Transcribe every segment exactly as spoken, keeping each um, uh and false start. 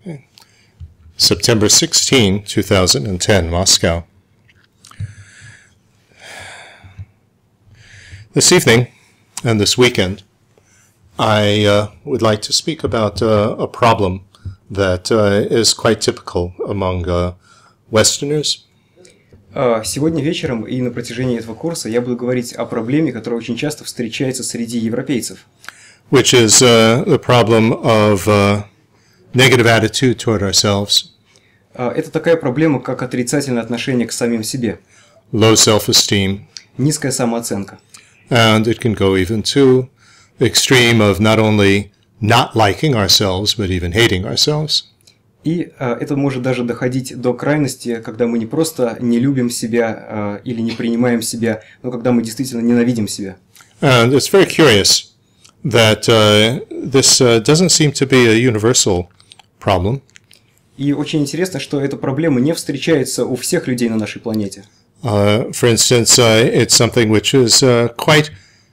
September sixteenth, two thousand ten, Moscow. This evening and this weekend, I uh, would like to speak about uh, a problem that uh, is quite typical among uh, Westerners. Сегодня вечером и на протяжении этого курса я буду говорить о проблеме, которая очень часто встречается среди европейцев. Which is uh, the problem of uh, negative attitude toward ourselves. Это такая проблема, как отрицательное отношение к самим себе. Low self-esteem. Низкая самооценка. And it can go even to the extreme of not only not liking ourselves, but even hating ourselves. И э, это может даже доходить до крайности, когда мы не просто не любим себя э, или не принимаем себя, но когда мы действительно ненавидим себя. And it's very curious that uh, this uh, doesn't seem to be a universal problem. И очень интересно, что эта проблема не встречается у всех людей на нашей планете. Uh, for instance, uh, it's something which is uh, quite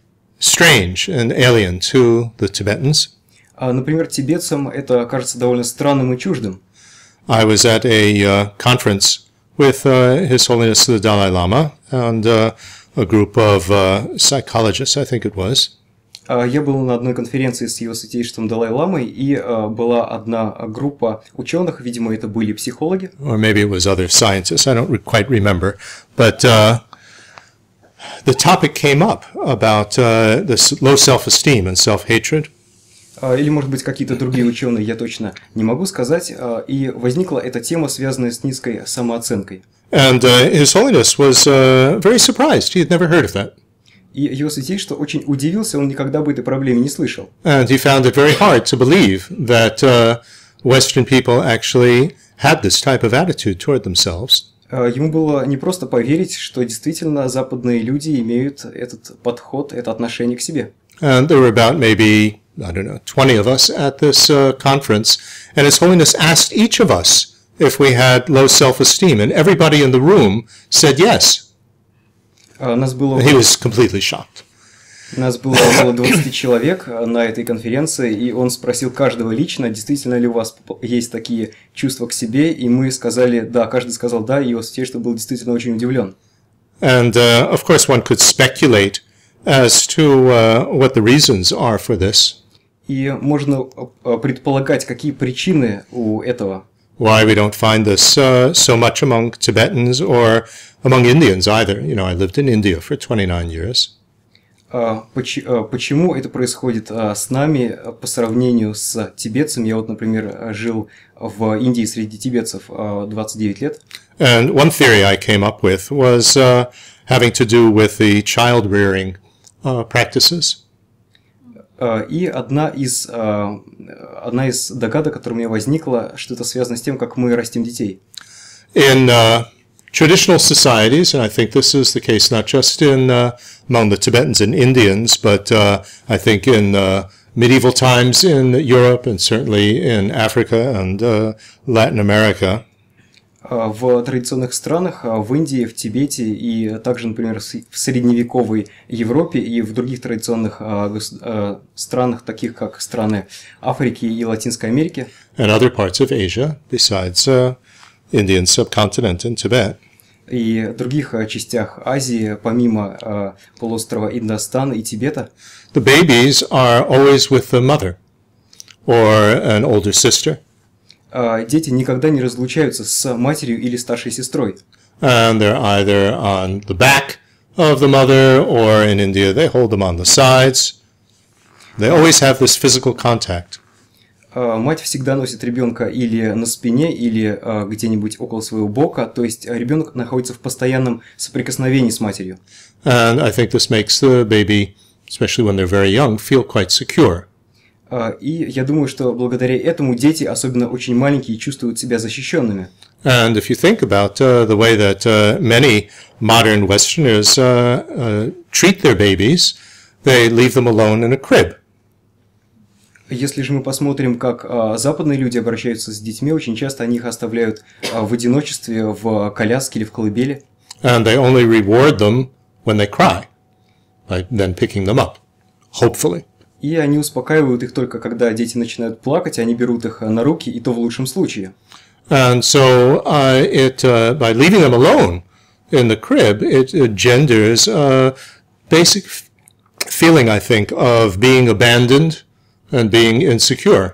strange and alien to the Tibetans. Например, тибетцам это кажется довольно странным и чуждым. I was at a uh, conference with uh, His Holiness the Dalai Lama and uh, a group of uh, psychologists, I think it was. Я был на одной конференции с его святейшеством Далай-ламой, и была одна группа ученых, видимо, это были психологи. Or maybe it was other scientists, I don't quite remember. But uh, the topic came up about uh, this low self-esteem and self-hatred. Или, может быть, какие-то другие ученые, я точно не могу сказать. И возникла эта тема, связанная с низкой самооценкой. And uh, His Holiness was uh, very surprised. He had never heard of that. И его святейшество очень удивился, он никогда бы этой проблеме не слышал. And he found it very hard to believe that uh, Western people actually had this type of attitude toward themselves. Ему было не просто поверить, что действительно западные люди имеют этот подход, это отношение к себе. And there were about maybe, I don't know, twenty of us at this uh, conference, and His Holiness asked each of us if we had low self-esteem, and everybody in the room said yes. Нас было, He was completely shocked. Нас было около двадцати человек на этой конференции, и он спросил каждого лично, действительно ли у вас есть такие чувства к себе, и мы сказали да, каждый сказал да, и его святейшество был действительно очень удивлен. And uh, of course one could speculate as to uh, what the reasons are for this. И можно предполагать, какие причины у этого. Why we don't find this uh, so much among Tibetans or among Indians either. You know, I lived in India for twenty-nine years. Почему это происходит с нами по сравнению с тибетцами? Я вот, например, жил в Индии среди тибетцев двадцать девять лет. And one theory I came up with was uh, having to do with the child rearing uh, practices. И одна из, одна из догадок, которая у меня возникла, что это связано с тем, как мы растим детей. In uh, traditional societies, and I think this is the case not just in uh, among the Tibetans and Indians, but uh, I think in uh, medieval times in Europe and certainly in Africa and uh, Latin America. В традиционных странах, в Индии, в Тибете и также, например, в средневековой Европе и в других традиционных странах, таких как страны Африки и Латинской Америки. And other parts of Asia, besides uh, Indian subcontinent and Tibet. И других частях Азии, помимо полуострова Индостан и Тибета. The babies are always with the mother or an older sister. Дети никогда не разлучаются с матерью или старшей сестрой. And they're either on the back of the mother or in India they hold them on the sides. They always have this physical contact. Мать всегда носит ребенка или на спине, или где-нибудь около своего бока, то есть ребенок находится в постоянном соприкосновении с матерью. And I think this makes the baby, especially when they're very young, feel quite secure. И я думаю, что благодаря этому дети, особенно очень маленькие, чувствуют себя защищенными. And if you think about uh, the way that uh, many modern Westerners uh, uh, treat their babies, they leave them alone in a crib. Если же мы посмотрим, как а, западные люди обращаются с детьми, очень часто они их оставляют а, в одиночестве, в коляске или в колыбели. And they only reward them when they cry, by then picking them up, hopefully. И они успокаивают их только когда дети начинают плакать, они берут их на руки, и то в лучшем случае. And so uh, it uh, by leaving them alone in the crib, it engenders a basic feeling, I think, of being abandoned and being insecure.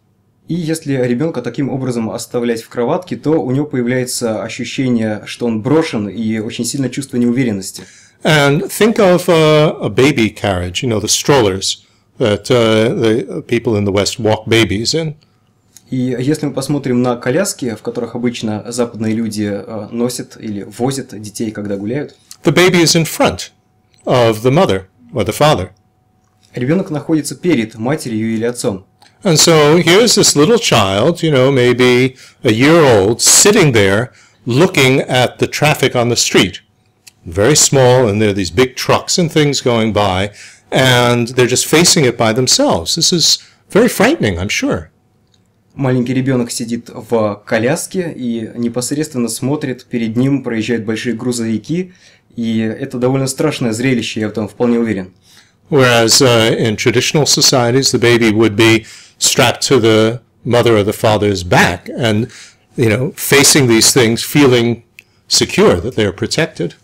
И если ребенка таким образом оставлять в кроватке, то у него появляется ощущение, что он брошен, и очень сильное чувство неуверенности. And think of uh, a baby carriage, you know, the strollers that uh, the people in the West walk babies in. И если мы посмотрим на коляски, в которых обычно западные люди носят или возят детей, когда гуляют, the baby is in front of the mother or the father. Ребенок находится перед матерью или отцом. And so here's this little child, you know, maybe a year old, sitting there looking at the traffic on the street. Very small, and there are these big trucks and things going by, and they're just facing it by themselves. This is very frightening, I'm sure. Маленький ребенок сидит в коляске и непосредственно смотрит, перед ним проезжают большие грузовики, и это довольно страшное зрелище, я в этом вполне уверен. Whereas uh, in traditional societies, the baby would be strapped to the mother or the father's back and, you know, facing these things, feeling secure that they are protected.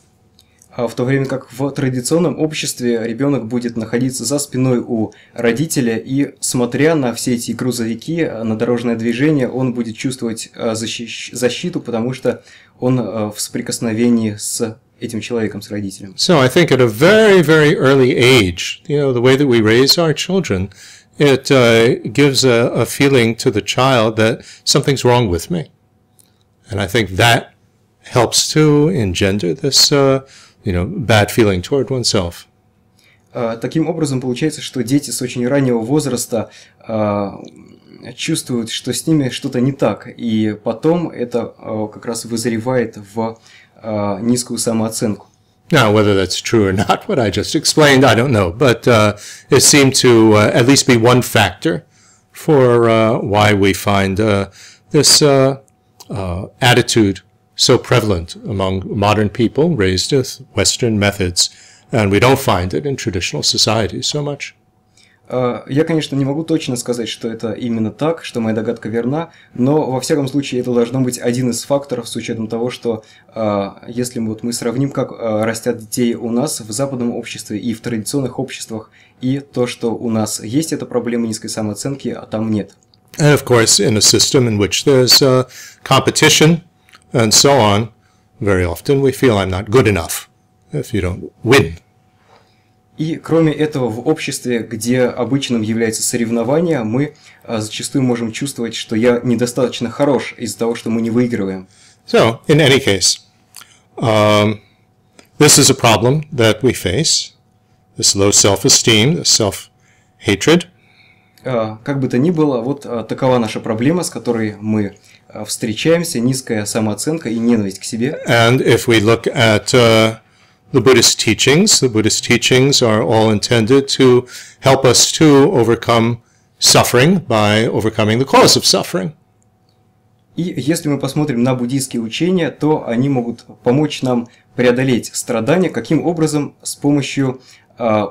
А в то время как в традиционном обществе ребенок будет находиться за спиной у родителя, и, смотря на все эти грузовики, на дорожное движение, он будет чувствовать защиту, потому что он в соприкосновении с этим человеком, с родителем. So I think at a very, very early age, you know, the way that we raise our children, it uh, gives a, a feeling to the child that something's wrong with me. And I think that helps to engender this uh, you know, bad feeling toward oneself. Таким образом, получается, что дети с очень раннего возраста чувствуют, что с ними что-то не так, и потом это как раз вызревает в низкую самооценку. Now, whether that's true or not, what I just explained, I don't know, but uh, it seemed to uh, at least be one factor for uh, why we find uh, this uh, uh, attitude so prevalent among modern people raised with Western methods, and we don't find it in traditional societies so much. Я, конечно, не могу точно сказать, что это именно так, что моя догадка верна, но во всяком случае это должно быть один из факторов с учетом того, что если вот мы сравним, как растят детей у нас в западном обществе и в традиционных обществах, и то, что у нас есть эта проблема низкой самооценки, а там нет. And of course, in a system in which there's uh, competition and so on, very often we feel I'm not good enough if you don't win. И кроме этого, в обществе, где обычным является соревнование, мы зачастую можем чувствовать, что я недостаточно хорош из-за того, что мы не выигрываем. So, in any case, um, this is a problem that we face, this low self-esteem, this self-hatred. Как бы то ни было, вот такова наша проблема, с которой мы встречаемся, низкая самооценка и ненависть к себе. And if we look at uh, the Buddhist teachings, the Buddhist teachings are all intended to help us to overcome suffering by overcoming the cause of suffering. И если мы посмотрим на буддийские учения, то они могут помочь нам преодолеть страдания. Каким образом? С помощью а,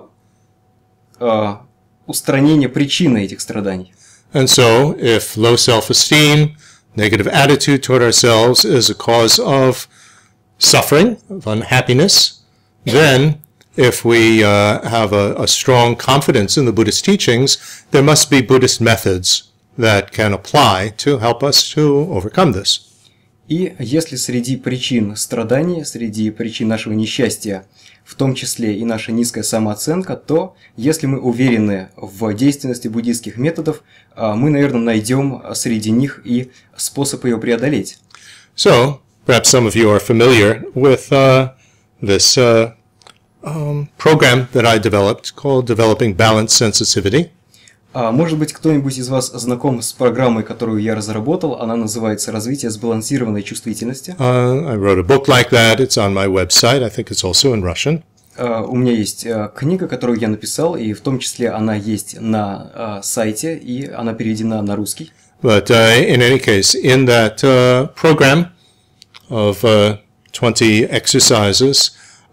а, устранения причины этих страданий. And so, if low self-esteem, negative attitude toward ourselves is a cause of suffering, of unhappiness, then if we uh, have a, a strong confidence in the Buddhist teachings, there must be Buddhist methods that can apply to help us to overcome this. И если среди причин страданий, среди причин нашего несчастья, в том числе и наша низкая самооценка, то если мы уверены в действенности буддийских методов, мы, наверное, найдем среди них и способ ее преодолеть. So, perhaps some of you are familiar with uh, this uh, um, program that I developed called Developing Balanced Sensitivity. Может быть, кто-нибудь из вас знаком с программой, которую я разработал. Она называется «Развитие сбалансированной чувствительности». Uh, I wrote a book like that. It's on my website. I think it's also in Russian. Uh, у меня есть uh, книга, которую я написал, и в том числе она есть на uh, сайте, и она переведена на русский. But uh, in any case, in that uh, program of uh, twenty exercises,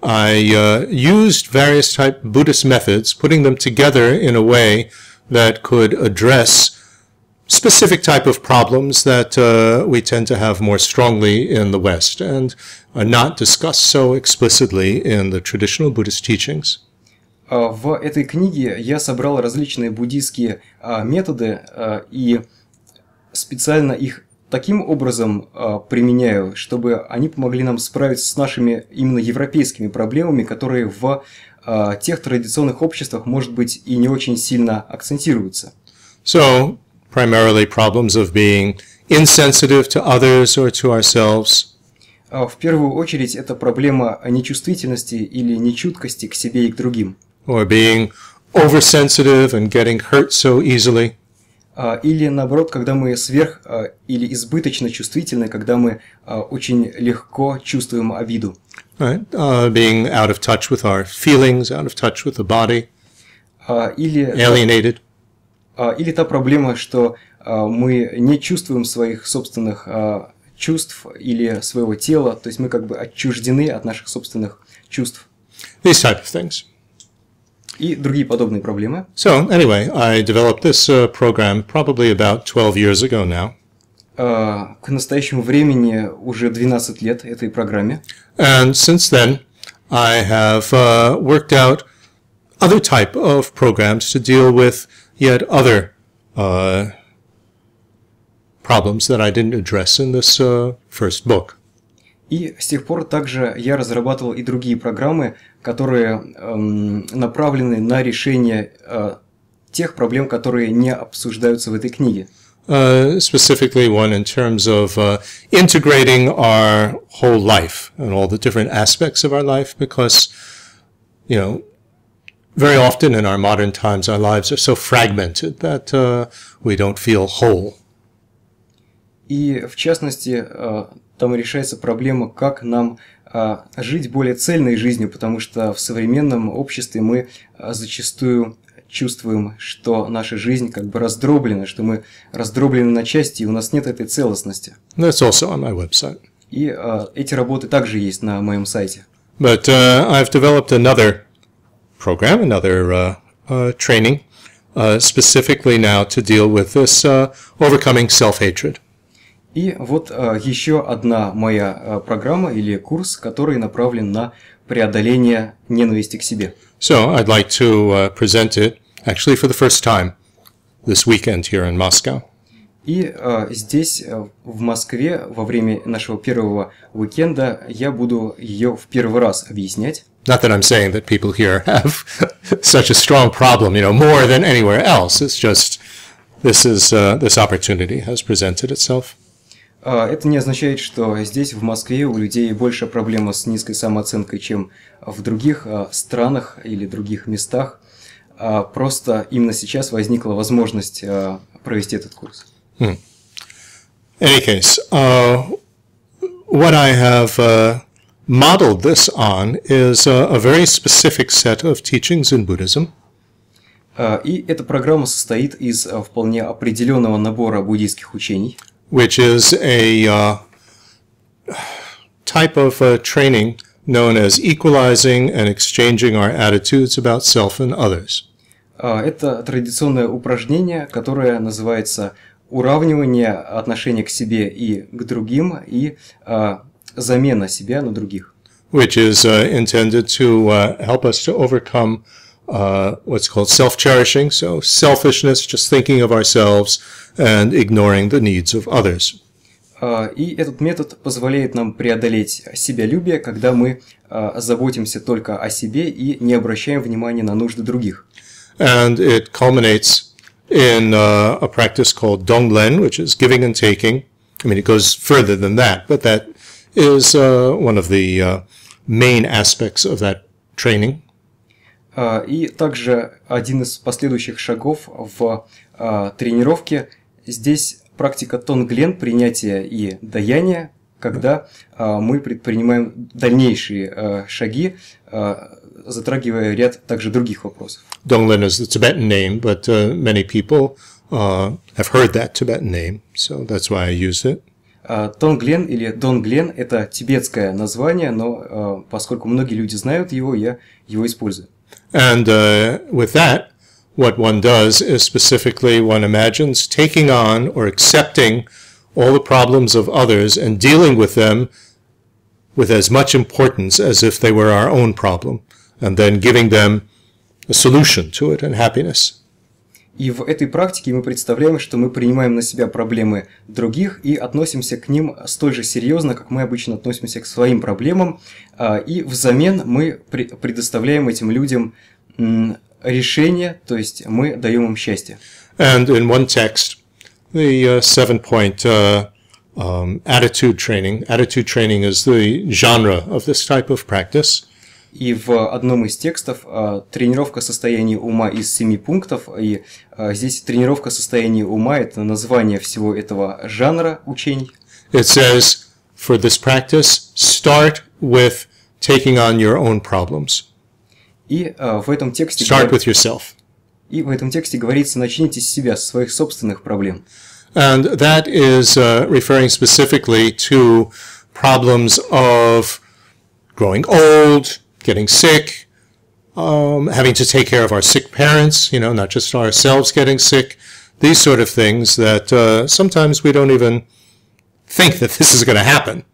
I uh, used various type Buddhist methods, putting them together in a way that could address specific type of problems that uh, we tend to have more strongly in the West and are not discussed so explicitly in the traditional Buddhist teachings. В этой книге я собрал различные буддийские методы и специально их таким образом применяю, чтобы они помогли нам справиться с нашими именно европейскими проблемами, которые в тех традиционных обществах, может быть, и не очень сильно акцентируются. So, primarily problems of being insensitive to others or to ourselves. В первую очередь это проблема нечувствительности или нечуткости к себе и к другим. Or being oversensitive and getting hurt so easily. Или наоборот, когда мы сверх или избыточно чувствительны, когда мы очень легко чувствуем обиду. Right? Uh, being out of touch with our feelings, out of touch with the body. Или, alienated. Или та проблема, что мы не чувствуем своих собственных чувств или своего тела, то есть мы как бы отчуждены от наших собственных чувств. These type of things. И другие подобные проблемы. So, anyway, I developed this uh, program probably about twelve years ago now. Uh, к настоящему времени уже двенадцать лет этой программе. And since then, I have uh, worked out other type of programs to deal with yet other uh, problems that I didn't address in this uh, first book. И с тех пор также я разрабатывал и другие программы, которые эм, направлены на решение э, тех проблем, которые не обсуждаются в этой книге. Uh, specifically one in terms of uh, integrating our whole life and all the different aspects of our life, because, you know, very often in our modern times our lives are so fragmented that uh, we don't feel whole. И в частности, э, там решается проблема, как нам э, жить более цельной жизнью, потому что в современном обществе мы э, зачастую чувствуем, что наша жизнь как бы раздроблена, что мы раздроблены на части, и у нас нет этой целостности. That's also on my website. И э, эти работы также есть на моем сайте. But uh, I've developed another program, another uh, uh, training, uh, specifically now to deal with this uh, overcoming self-hatred. И вот э, еще одна моя э, программа или курс, который направлен на преодоление ненависти к себе. So I'd like to uh, present it actually for the first time this weekend here in Moscow. И э, здесь, э, в Москве, во время нашего первого уикенда, я буду ее в первый раз объяснять. Not that I'm saying that people here have such a strong problem, you know, more than anywhere else. It's just this is uh, this opportunity has presented itself. Это не означает, что здесь, в Москве, у людей больше проблема с низкой самооценкой, чем в других странах или других местах. Просто именно сейчас возникла возможность провести этот курс. Hmm. In any case, uh, what I have uh, modeled this on is a, a very specific set of teachings in Buddhism. И эта программа состоит из вполне определенного набора буддийских учений. Which is a uh, type of uh, training known as equalizing and exchanging our attitudes about self and others. Это традиционное упражнение, которое называется уравнивание отношения к себе и к другим и uh, замена себя на других. Which is uh, intended to uh, help us to overcome uh, what's called self-cherishing, so selfishness, just thinking of ourselves and ignoring the needs of others. И этот метод позволяет нам преодолеть себялюбие, когда мы заботимся только о себе и не обращаем внимания на нужды других. And it culminates in uh, a practice called Donglen, which is giving and taking. I mean, it goes further than that, but that is uh, one of the uh, main aspects of that training. И также один из последующих шагов в тренировке здесь практика тонглен, принятия и даяния, когда мы предпринимаем дальнейшие шаги, затрагивая ряд также других вопросов. Donglen is the Tibetan name, but uh, many people uh, have heard that Tibetan name, so that's why I use it. Тонглен или Донглен – это тибетское название, но поскольку многие люди знают его, я его использую. And uh, with that, what one does is specifically one imagines taking on or accepting all the problems of others and dealing with them with as much importance as if they were our own problem, and then giving them a solution to it and happiness. И в этой практике мы представляем, что мы принимаем на себя проблемы других и относимся к ним столь же серьезно, как мы обычно относимся к своим проблемам, и взамен мы предоставляем этим людям решение, то есть мы даем им счастье. And in one text, the uh, seven-point uh, um, attitude training. Attitude training is the genre of this type of practice. И в одном из текстов тренировка состояния ума из семи пунктов, и здесь тренировка состояния ума – это название всего этого жанра учений. It says, for this practice, start with taking on your own problems. И в этом тексте Start with yourself. И в этом тексте говорится, начните с себя, с своих собственных проблем. And that is uh, referring specifically to problems of growing old, getting sick, um, having to take care of our sick parents, you know, not just ourselves getting sick, these sort of things that uh, sometimes we don't even think that this is going to happen.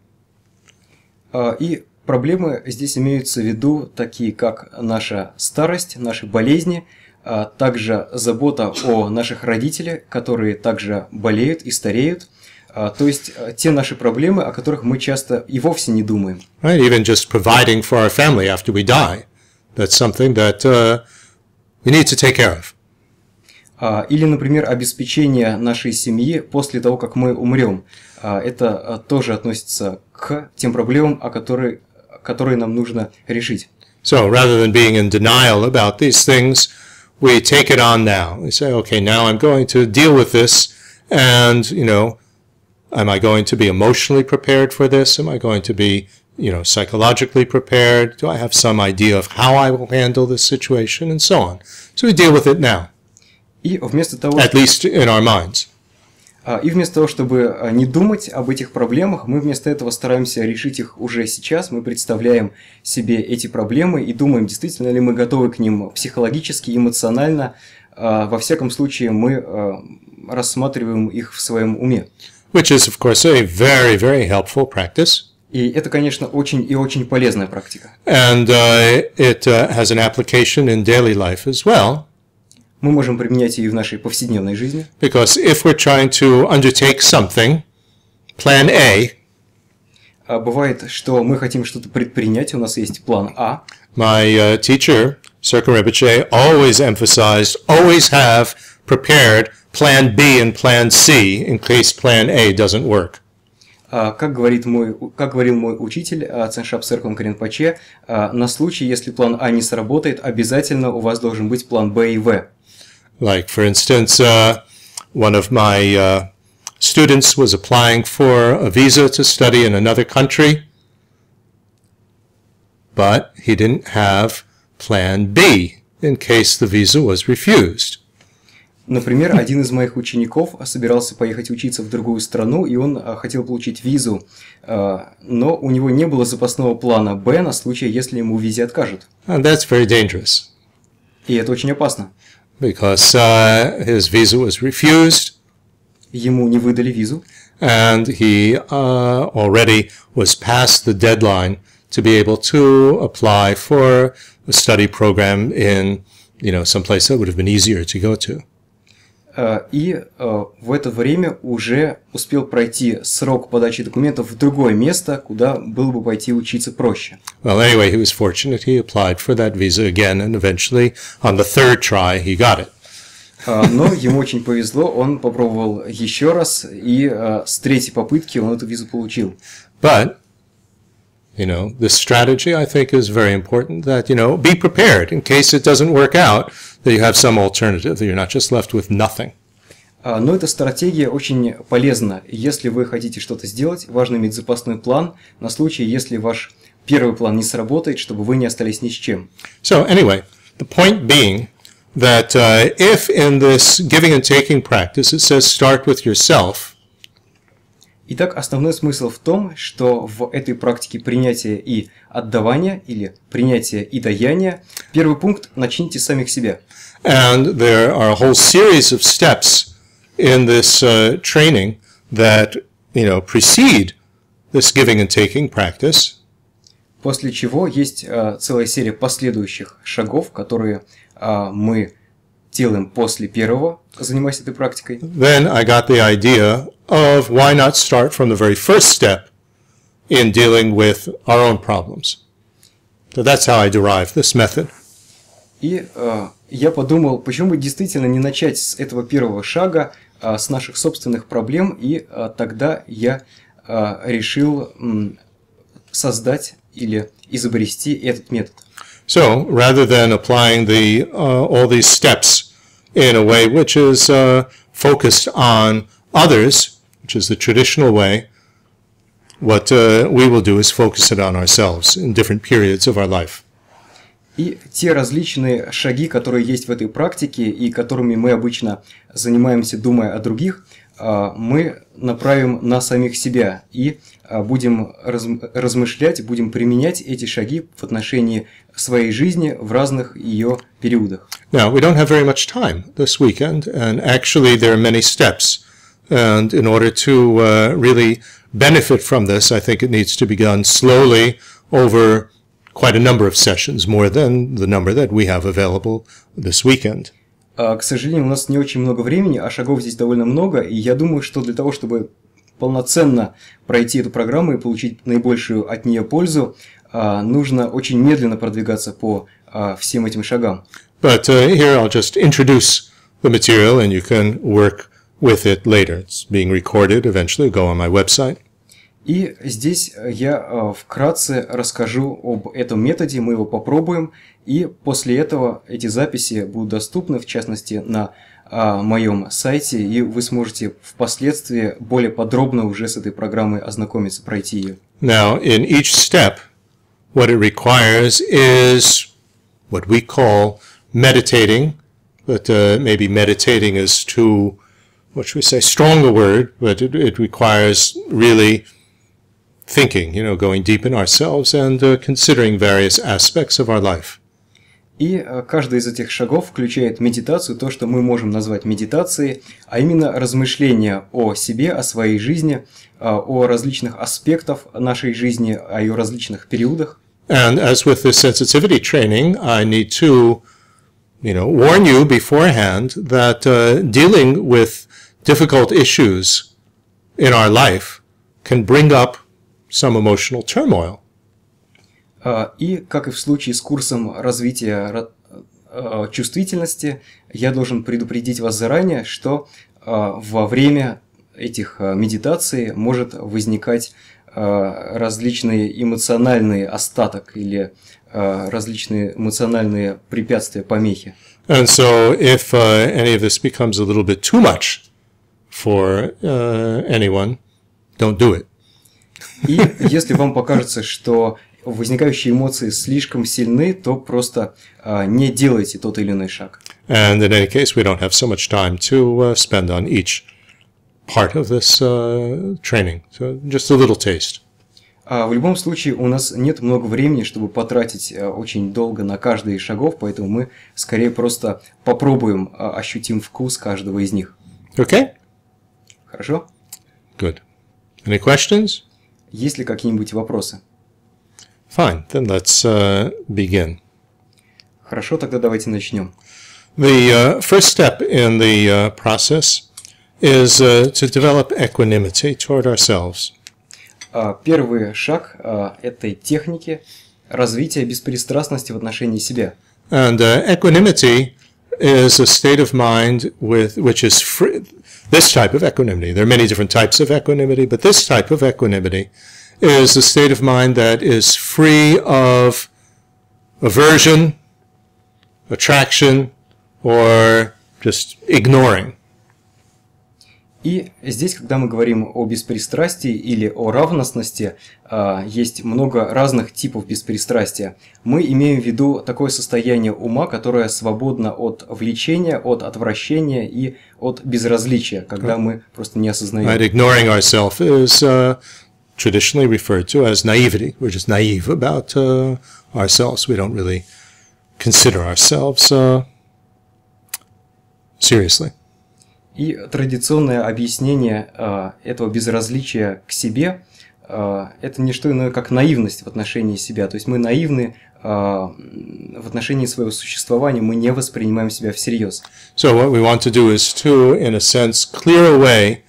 И проблемы здесь имеются в виду такие, как наша старость, наши болезни, также забота о наших родителях, которые также болеют и стареют. То есть те наши проблемы, о которых мы часто и вовсе не думаем. Right? Even just providing for our family after we die. That's something that uh, we need to take care of. Или, например, обеспечение нашей семьи после того, как мы умрем. Это тоже относится к тем проблемам, о которых, которые нам нужно решить. So rather than being in denial about these things, we take it on now. We say, okay, now I'm going to deal with this, and, you know, am I going to be emotionally prepared for this? Am I going to be, you know, psychologically prepared? Do I have some idea of how I will handle this situation? And so on. So we deal with it now. И вместо того, At least in our minds. И вместо того, чтобы не думать об этих проблемах, мы вместо этого стараемся решить их уже сейчас. Мы представляем себе эти проблемы и думаем, действительно ли мы готовы к ним психологически, эмоционально. Во всяком случае, мы рассматриваем их в своем уме. Which is, of course, a very, very helpful practice. И это, конечно, очень и очень полезная практика. And uh, it uh, has an application in daily life as well. Мы можем применять ее в нашей повседневной жизни. Because if we're trying to undertake something, plan A. Бывает, что мы хотим что-то предпринять, у нас есть план А. My uh, teacher, Serkan Rinpoche, always emphasized, always have prepared plan B and plan C in case plan A doesn't work. Как говорит мой, как говорил мой учитель Ценшап Серком Ринпоче, на случай, если план А не сработает, обязательно у вас должен быть план Б и В. Like, for instance, uh, one of my uh, students was applying for a visa to study in another country, but he didn't have plan B in case the visa was refused. Например, один из моих учеников собирался поехать учиться в другую страну, и он хотел получить визу, но у него не было запасного плана Б на случай, если ему в визе откажут. And that's very dangerous. И это очень опасно. Because uh, his visa was refused. Ему не выдали визу. And he uh, already was past the deadline to be able to apply for a study program in, you know, some place that would have been easier to go to. И в это время уже успел пройти срок подачи документов в другое место, куда было бы пойти учиться проще. Well, anyway, he was fortunate. He applied for that visa again, and eventually, on the third try, he got it. Но ему очень повезло, он попробовал еще раз, и с третьей попытки он эту визу получил. But, you know, this strategy, I think, is very important. That, you know, be prepared in case it doesn't work out, that you have some alternative, that you're not just left with nothing. Но эта стратегия очень полезна. Если вы хотите что-то сделать, важно иметь запасной план на случай, если ваш первый план не сработает, чтобы вы не остались ни с чем. So, anyway, the point being that uh, if in this giving and taking practice it says start with yourself. Итак, основной смысл в том, что в этой практике принятия и отдавания, или принятия и даяния, первый пункт – начните с самих себя. And there are a whole series of steps in this uh, training that, you know, precede this giving and taking practice. После чего есть uh, целая серия последующих шагов, которые uh, мы делаем после первого, занимаясь этой практикой. Then I got the idea of why not start from the very first step in dealing with our own problems. So that's how I derived this method. И uh, я подумал, почему бы действительно не начать с этого первого шага, uh, с наших собственных проблем, и uh, тогда я uh, решил um, создать или изобрести этот метод. So, rather than applying the, uh, all these steps in a way which is uh, focused on others, which is the traditional way, what uh, we will do is focus it on ourselves in different periods of our life. И те различные шаги, которые есть в этой практике и которыми мы обычно занимаемся, думая о других, мы направим на самих себя и будем размышлять, будем применять эти шаги в отношении своей жизни в разных ее периодах. Now, we don't have very much time this weekend, and actually there are many steps. And in order to uh, really benefit from this, I think it needs to be done slowly over quite a number of sessions, more than the number that we have available this weekend. К сожалению, у нас не очень много времени, а шагов здесь довольно много, и я думаю, что для того, чтобы полноценно пройти эту программу и получить наибольшую от нее пользу, нужно очень медленно продвигаться по всем этим шагам. But uh, here I'll just introduce the material and you can work with it later. It's being recorded, eventually go on my website. И здесь я вкратце расскажу об этом методе, мы его попробуем, и после этого эти записи будут доступны, в частности, на моем сайте, и вы сможете впоследствии более подробно уже с этой программой ознакомиться, пройти ее. Now, in each step, what it requires is what we call meditating, but uh, maybe meditating is too, what should we say, strong a word, but it, it requires really thinking, you know, going deep in ourselves and uh, considering various aspects of our life. И каждый из этих шагов включает медитацию, то, что мы можем назвать медитацией, а именно размышления о себе, о своей жизни, о различных аспектах нашей жизни, о ее различных периодах. And as with the sensitivity training, I need to, you know, warn you beforehand that uh, dealing with difficult issues in our life can bring up some emotional turmoil. И, как и в случае с курсом развития чувствительности, я должен предупредить вас заранее, что во время этих медитаций может возникать различные эмоциональные остаток или различные эмоциональные препятствия, помехи. And so if uh, any of this becomes a little bit too much for uh, anyone, don't do it. И если вам покажется, что возникающие эмоции слишком сильны, то просто uh, не делайте тот или иной шаг. And in any case, we don't have so much time to uh, spend on each part of this uh, training. So just a little taste. А в любом случае у нас нет много времени, чтобы потратить uh, очень долго на каждый из шагов, поэтому мы скорее просто попробуем uh, ощутим вкус каждого из них. Okay? Хорошо? Good. Any questions? Есть ли какие-нибудь вопросы? Fine, then let's uh, begin. Хорошо, тогда давайте начнем. The uh, first step in the uh, process is uh, to develop equanimity toward ourselves. Uh, первый шаг uh, этой техники – развитие беспристрастности в отношении себя. And uh, equanimity is a state of mind with which is free. This type of equanimity, there are many different types of equanimity, but this type of equanimity is a state of mind that is free of aversion, attraction, or just ignoring. И здесь, когда мы говорим о беспристрастии или о равностности, есть много разных типов беспристрастия. Мы имеем в виду такое состояние ума, которое свободно от влечения, от отвращения и от безразличия, когда мы просто не осознаем. Right, ignoring ourselves is uh, traditionally referred to as naivety. We're just naive about uh, ourselves. We don't really consider ourselves uh, seriously. И традиционное объяснение э, этого безразличия к себе э, – это не что иное, как наивность в отношении себя. То есть мы наивны э, в отношении своего существования, мы не воспринимаем себя всерьез. So what we want to do is to, in a sense, clear away,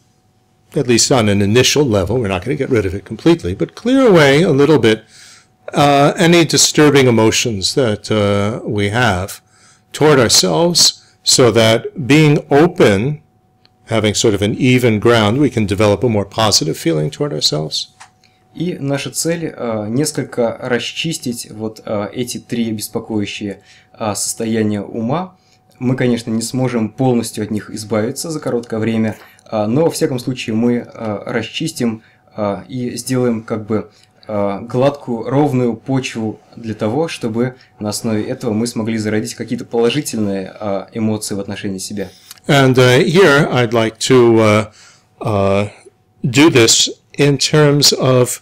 at least on an initial level, we're not going to get rid of it completely, but clear away a little bit uh, any disturbing emotions that uh, we have toward ourselves, so that being open, having sort of an even ground, we can develop a more positive feeling toward ourselves. И наша цель э, несколько расчистить вот э, эти три беспокоящие э, состояния ума. Мы, конечно, не сможем полностью от них избавиться за короткое время, э, но, во всяком случае, мы э, расчистим э, и сделаем как бы гладкую, ровную почву для того, чтобы на основе этого мы смогли зародить какие-то положительные эмоции в отношении себя. And uh, here I'd like to uh, uh, do this in terms of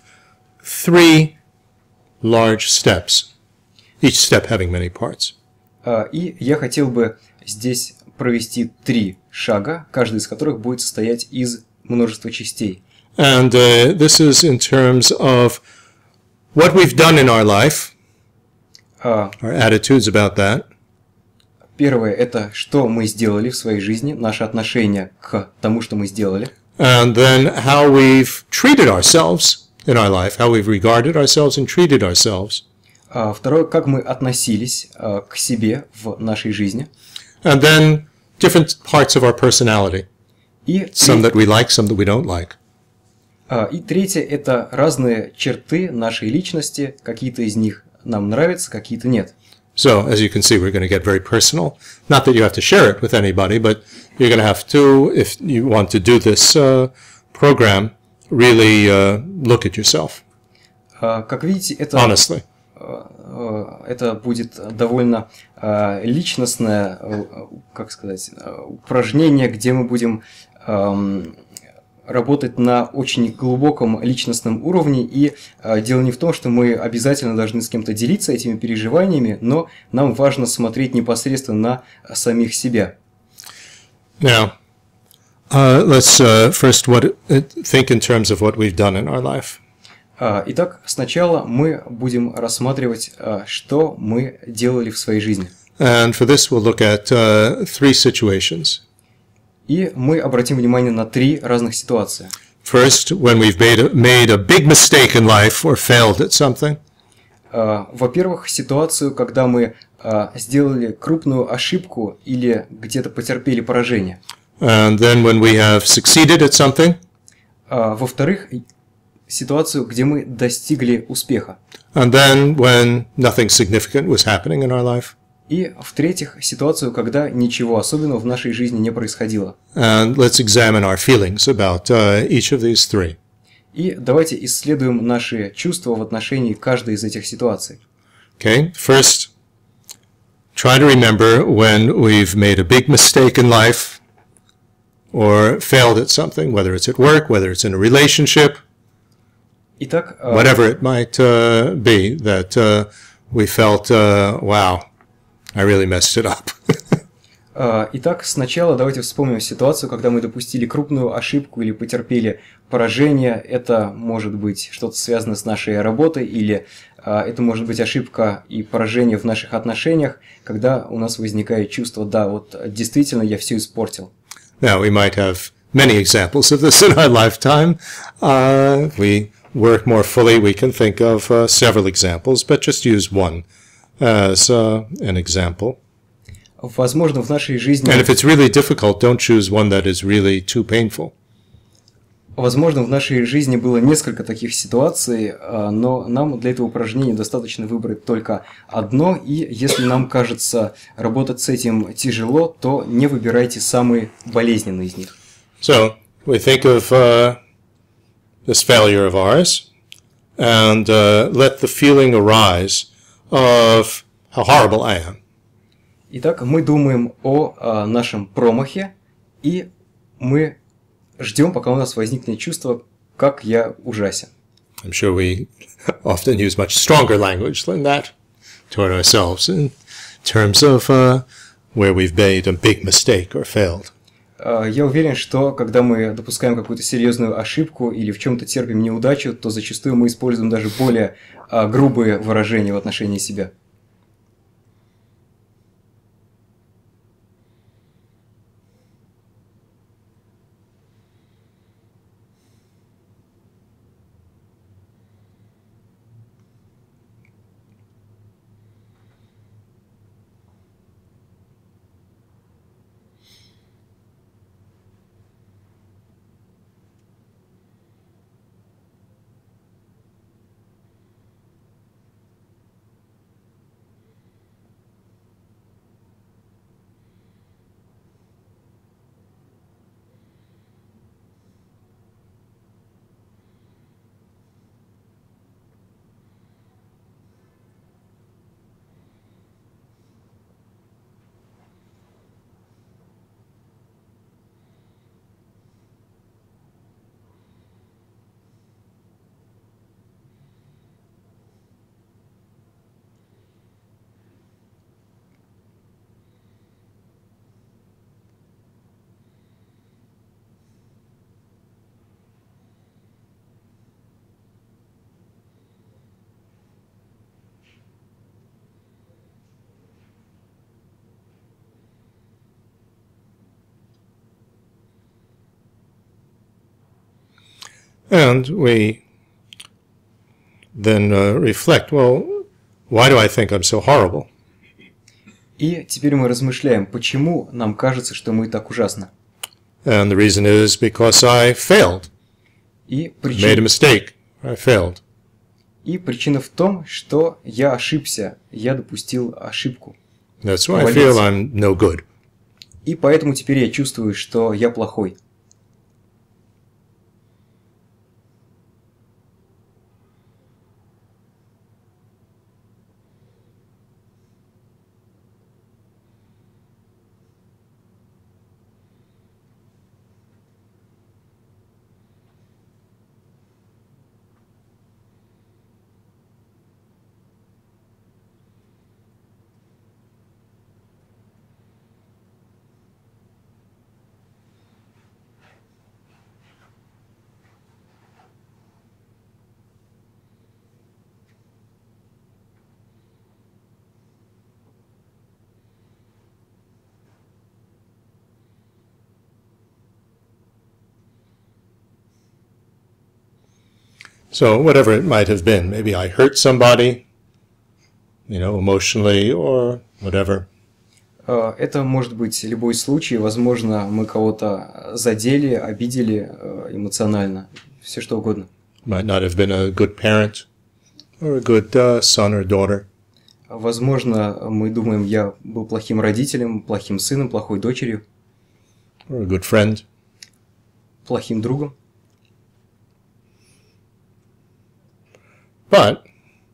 three large steps, each step having many parts. И я хотел бы здесь провести три шага, каждый из которых будет состоять из множества частей. And uh, this is in terms of what we've done in our life, uh, our attitudes about that. Первое – это что мы сделали в своей жизни, наше отношение к тому, что мы сделали. And then how we've treated ourselves in our life, how we've regarded ourselves and treated ourselves. Uh, второе – как мы относились uh, к себе в нашей жизни. And then different parts of our personality. И some that we like, some that we don't like. И третье – это разные черты нашей личности, какие-то из них нам нравятся, какие-то нет. So, as you can see, we're going to get very personal. Not that you have to share it with anybody, but you're going to have to, if you want to do this uh, program, really uh, look at yourself. Как видите, это, honestly. Это будет довольно личностное, как сказать, упражнение, где мы будем работать на очень глубоком личностном уровне, и э, дело не в том, что мы обязательно должны с кем-то делиться этими переживаниями, но нам важно смотреть непосредственно на самих себя. Now, uh, let's uh, first what, think in terms of what we've done in our life. Uh, итак, сначала мы будем рассматривать, uh, что мы делали в своей жизни. And for this we'll look at uh, three situations. И мы обратим внимание на три разных ситуации. First, when we've made a, made a big mistake in life or failed at something. Uh, во-первых, ситуацию, когда мы uh, сделали крупную ошибку или где-то потерпели поражение. And then when we have succeeded at something. Uh, во-вторых, ситуацию, где мы достигли успеха. And then when nothing significant was happening in our life. И, в-третьих, ситуацию, когда ничего особенного в нашей жизни не происходило. And let's examine our feelings about uh, each of these three. И давайте исследуем наши чувства в отношении каждой из этих ситуаций. Okay, first, try to remember when we've made a big mistake in life or failed at something, whether it's at work, whether it's in a relationship, Итак, whatever it might uh, be, that uh, we felt, uh, wow, I really messed it up. Итак, сначала давайте вспомним ситуацию, когда мы допустили крупную ошибку или потерпели поражение. Это может быть что-то связанное с нашей работой, или это может быть ошибка и поражение в наших отношениях, когда у нас возникает чувство, да, вот действительно я все испортил. Now, we might have many examples of this in our lifetime. Uh, if we work more fully, we can think of uh, several examples, but just use one as uh, an example. Возможно, в нашей жизни... And if it's really difficult, don't choose one that is really too painful. Возможно, в нашей жизни было несколько таких ситуаций, но нам для этого упражнения достаточно выбрать только одно, и если нам кажется работать с этим тяжело, то не выбирайте самые болезненные из них. So we think of uh, this failure of ours and uh, let the feeling arise of how horrible I am. Итак, мы думаем о, о нашем промахе, и мы ждем, пока у нас возникнет чувство, как я ужасен. I'm sure we often use much stronger language than that toward ourselves in terms of uh, where we've made a big mistake or failed. Я уверен, что когда мы допускаем какую-то серьезную ошибку или в чем-то терпим неудачу, то зачастую мы используем даже более а, грубые выражения в отношении себя. And we then uh, reflect, well, why do I think I'm so horrible? И теперь мы размышляем, почему нам кажется, что мы так ужасны. And the reason is because I failed. И Made a причина, mistake. I failed. и причина в том, что я ошибся, я допустил ошибку. That's why I feel I'm no good. И поэтому теперь я чувствую, что я плохой. So whatever it might have been, maybe I hurt somebody, you know, emotionally or whatever. Э, Это может быть любой случай. Возможно, мы кого-то задели, обидели э, эмоционально. Все что угодно. Might not have been a good parent or a good uh, son or daughter. Возможно, мы думаем, я был плохим родителем, плохим сыном, плохой дочерью, Or a good friend. плохим другом. But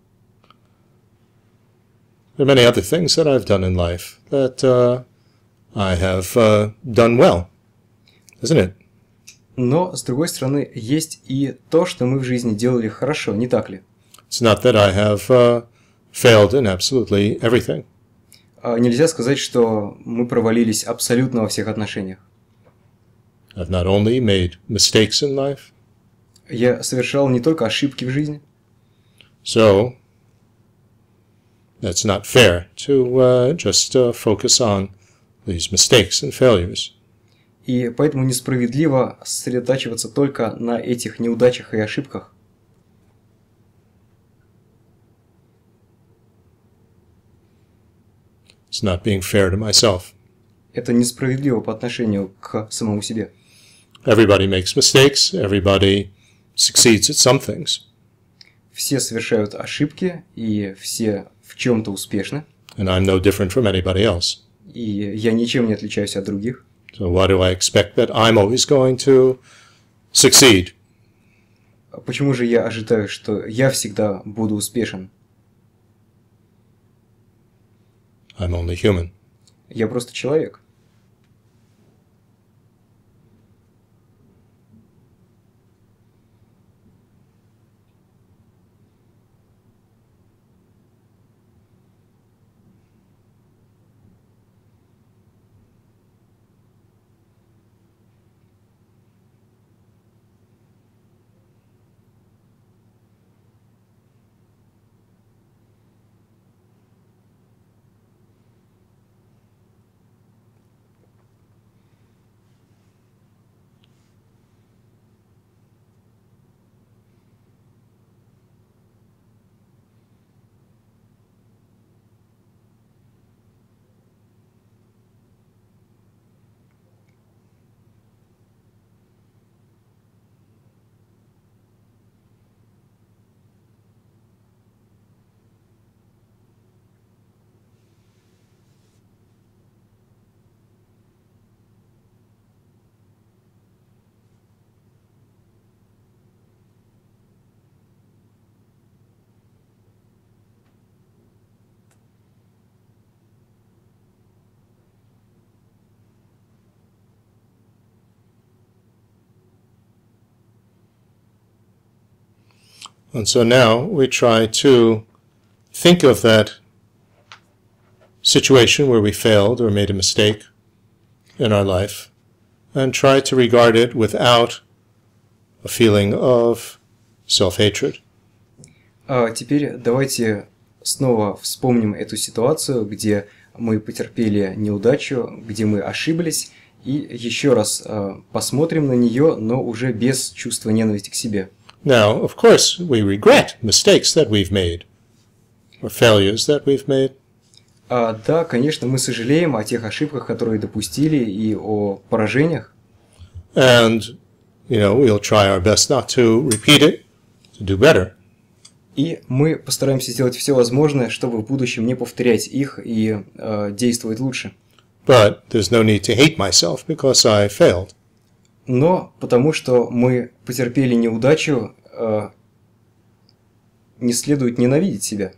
there are many other things that I've done in life that uh, I have uh, done well, isn't it? Но, с другой стороны, есть и то, что мы в жизни делали хорошо, не так ли? It's not that I have uh, failed in absolutely everything. А Нельзя сказать, что мы провалились абсолютно во всех отношениях. I've not only made mistakes in life, Я совершал не только ошибки в жизни, so that's not fair to uh, just uh, focus on these mistakes and failures. и поэтому несправедливо сосредотачиваться только на этих неудачах и ошибках. It's not being fair to myself. Это несправедливо по отношению к самому себе. Everybody makes mistakes. Everybody succeeds at some things. Все совершают ошибки, и все в чем-то успешны, And I'm no different from anybody else. и я ничем не отличаюсь от других. So why do I expect that I'm always going to succeed? Почему же я ожидаю, что я всегда буду успешен? I'm only human. Я просто человек. And so now we try to think of that situation where we failed or made a mistake in our life and try to regard it without a feeling of self-hatred. А теперь давайте снова вспомним эту ситуацию, где мы потерпели неудачу, где мы ошиблись, и еще раз а, посмотрим на нее, но уже без чувства ненависти к себе. Now, of course, we regret mistakes that we've made or failures that we've made. А, да, конечно, мы сожалеем о тех ошибках, которые допустили, и о поражениях. And, you know, we'll try our best not to repeat it, to do better. И мы постараемся сделать все возможное, чтобы в будущем не повторять их и э, действовать лучше. But there's no need to hate myself because I failed. Но потому что мы потерпели неудачу, э, не следует ненавидеть себя.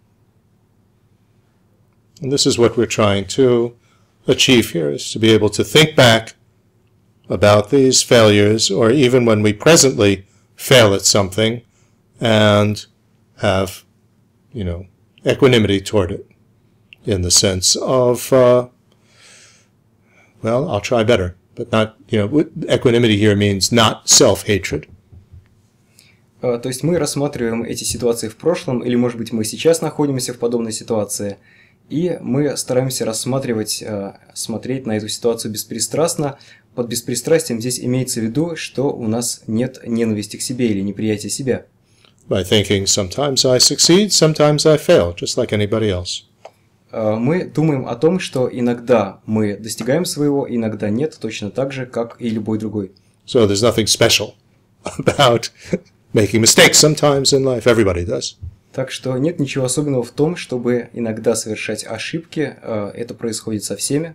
And this is what we're trying to achieve here, is to be able to think back about these failures, or even when we presently fail at something, and have, you know, equanimity toward it, in the sense of, uh, well, I'll try better. But not, you know, equanimity here means not self-hatred. То есть мы рассматриваем эти ситуации в прошлом, или, может быть, мы сейчас находимся в подобной ситуации, и мы стараемся рассматривать, смотреть на эту ситуацию беспристрастно. Под беспристрастием здесь имеется в виду, что у нас нет ненависти к себе или неприятия себя. By thinking, sometimes I succeed, sometimes I fail, just like anybody else. Мы думаем о том, что иногда мы достигаем своего, иногда нет, точно так же, как и любой другой. So there's nothing special about making mistakes sometimes in life. Everybody does. Так что нет ничего особенного в том, чтобы иногда совершать ошибки. Это происходит со всеми.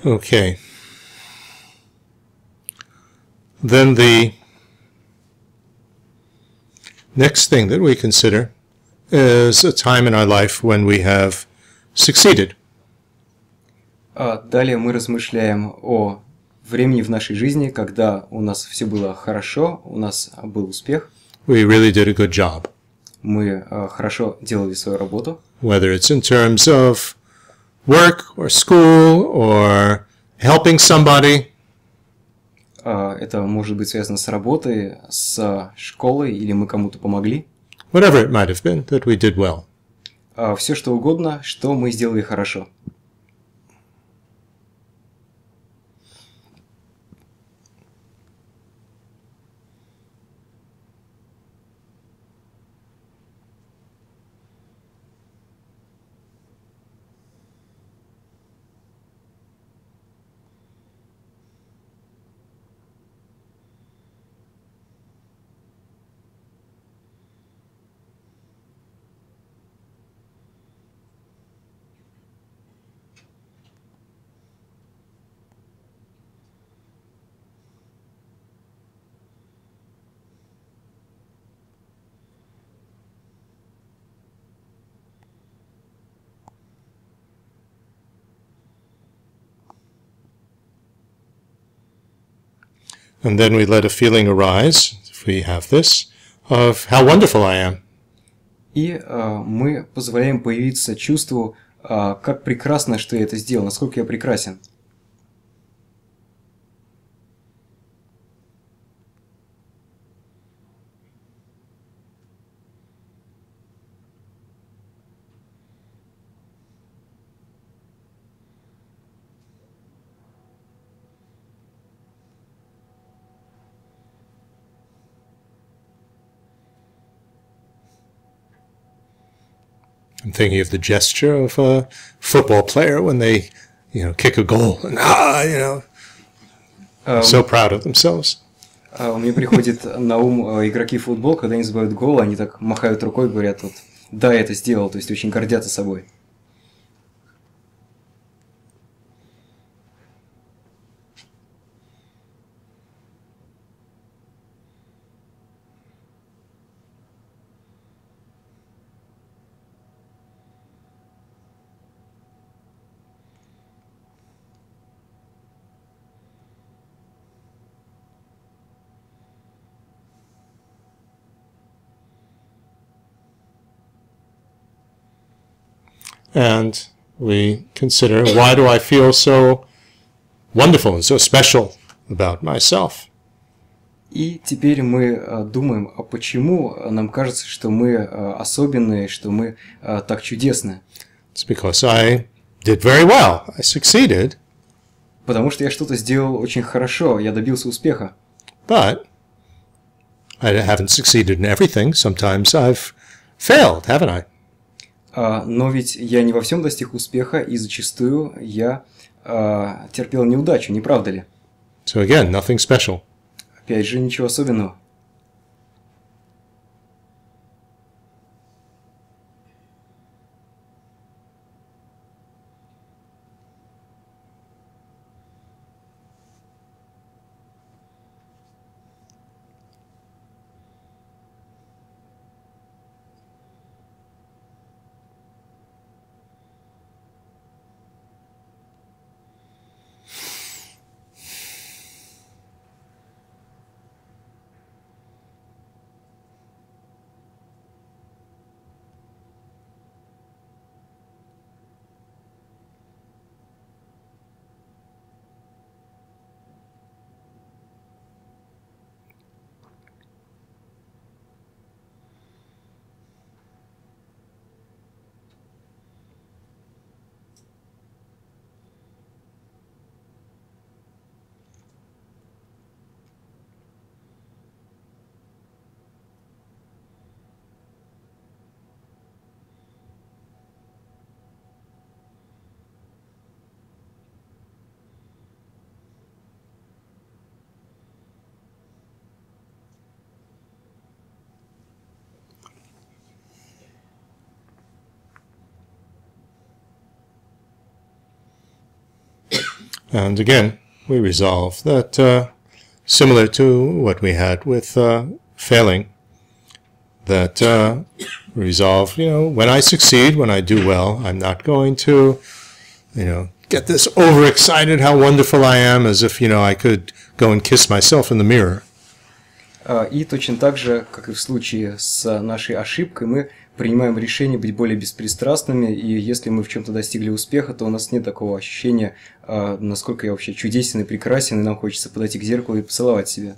Okay. Then the next thing that we consider is a time in our life when we have succeeded. А далее мы размышляем о времени в нашей жизни, когда у нас все было хорошо, у нас был успех. We really did a good job. Мы а, хорошо делали свою работу. Whether it's in terms of work or school or helping somebody. А, это может быть связано с работой, с школой, или мы кому-то помогли. Whatever it might have been that we did well. А, все что угодно, что мы сделали хорошо. And then we let a feeling arise, if we have this, of how wonderful I am. И а, мы позволяем появиться чувству, а, как прекрасно, что я это сделал, насколько я прекрасен. I'm thinking of the gesture of a football player when they, you know, kick a goal and ah, you know, А, so proud of themselves. а, Мне приходит на ум а, игроки в футбол, когда они забивают гол, они так махают рукой, говорят, вот, да, я это сделал, то есть очень гордятся собой. And we consider, why do I feel so wonderful and so special about myself? И теперь мы а, думаем, а почему нам кажется, что мы а, особенные, что мы а, так чудесны? It's because I did very well. I succeeded. Потому что я что-то сделал очень хорошо, я добился успеха. But I haven't succeeded in everything. Sometimes I've failed, haven't I? А, но ведь я не во всем достиг успеха, и зачастую я а, терпел неудачу, не правда ли? So again, nothing special. Опять же, ничего особенного. And again, we resolve that, uh, similar to what we had with uh, failing, that uh, resolve, you know, when I succeed, when I do well, I'm not going to, you know, get this overexcited how wonderful I am, as if, you know, I could go and kiss myself in the mirror. И точно так же, как и в случае с нашей ошибкой, мы принимаем решение быть более беспристрастными, и если мы в чем-то достигли успеха, то у нас нет такого ощущения, насколько я вообще чудесен и прекрасен, и нам хочется подойти к зеркалу и поцеловать себя.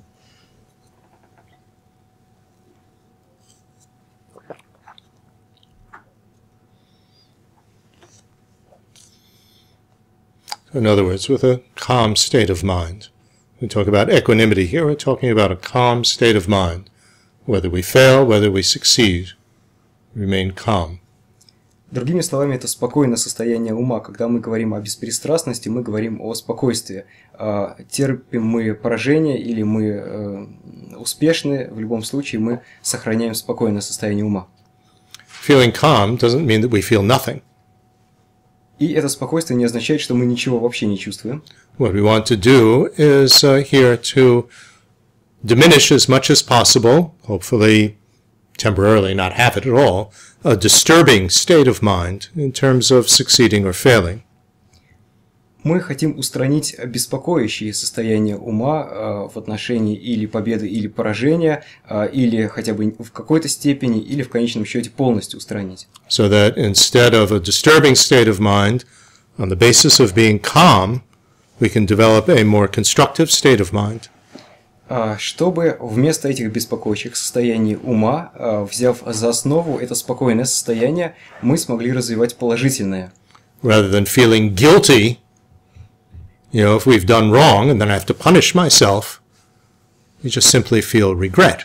In other words, with a calm state of mind. We talk about equanimity here, we're talking about a calm state of mind. Whether we fail, whether we succeed, remain calm. Другими словами, это спокойное состояние ума. Когда мы говорим о беспристрастности, мы говорим о спокойствии. Терпим мы поражение или мы успешны, в любом случае мы сохраняем спокойное состояние ума. Feeling calm doesn't mean that we feel nothing. И это спокойствие не означает, что мы ничего вообще не чувствуем. What we want to do is uh, here to diminish as much as possible, hopefully temporarily not have it at all, a disturbing state of mind in terms of succeeding or failing. Мы хотим устранить беспокоящие состояния ума э, в отношении или победы, или поражения, э, или хотя бы в какой-то степени, или в конечном счете полностью устранить. So that instead of a disturbing state of mind, on the basis of being calm, we can develop a more constructive state of mind. Чтобы вместо этих беспокоящих состояний ума, э, взяв за основу это спокойное состояние, мы смогли развивать положительное. Rather than feeling guilty, you know, if we've done wrong and then I have to punish myself, you just simply feel regret.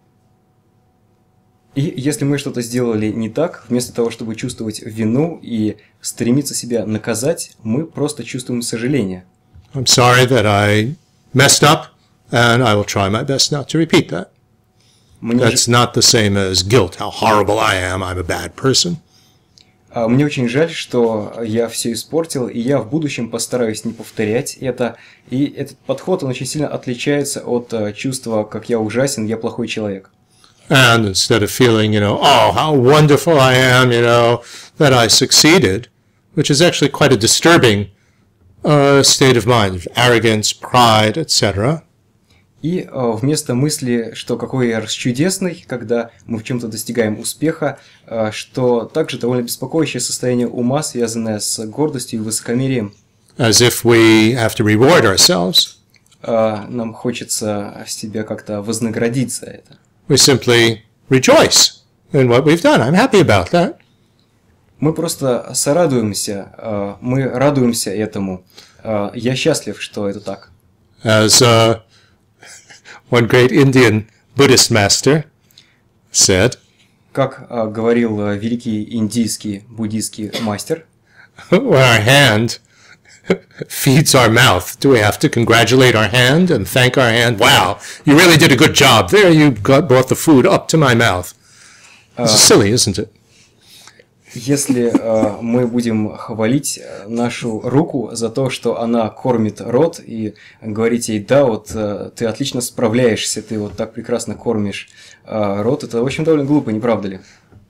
И если мы что-то сделали не так, вместо того, чтобы чувствовать вину и стремиться себя наказать, мы просто чувствуем сожаление. I'm sorry that I messed up, and I will try my best not to repeat that. Мне That's not the same as guilt, how horrible I am, I'm a bad person. Мне очень жаль, что я все испортил, и я в будущем постараюсь не повторять это. И этот подход, он очень сильно отличается от чувства, как я ужасен, я плохой человек. And instead of feeling, you know, oh, how wonderful I am, you know, that I succeeded, which is actually quite a disturbing uh, state of mind, arrogance, pride, et cetera. И вместо мысли, что какой я расчудесный, когда мы в чем-то достигаем успеха, что также довольно беспокоящее состояние ума, связанное с гордостью и высокомерием. As if we have to reward ourselves. Нам хочется себя как-то вознаградить за это. We simply rejoice in what we've done. I'm happy about that. Мы просто сорадуемся, мы радуемся этому. Я счастлив, что это так. As uh, one great Indian Buddhist master said, как uh, говорил uh, великий индийский буддийский мастер, when our hand feeds our mouth, do we have to congratulate our hand and thank our hand? Wow, you really did a good job. There you got, brought the food up to my mouth. It's uh, silly, isn't it? Если uh, мы будем хвалить нашу руку за то, что она кормит рот, и говорить ей, да, вот uh, ты отлично справляешься, ты вот так прекрасно кормишь uh, рот, это, в общем, довольно глупо, не правда ли?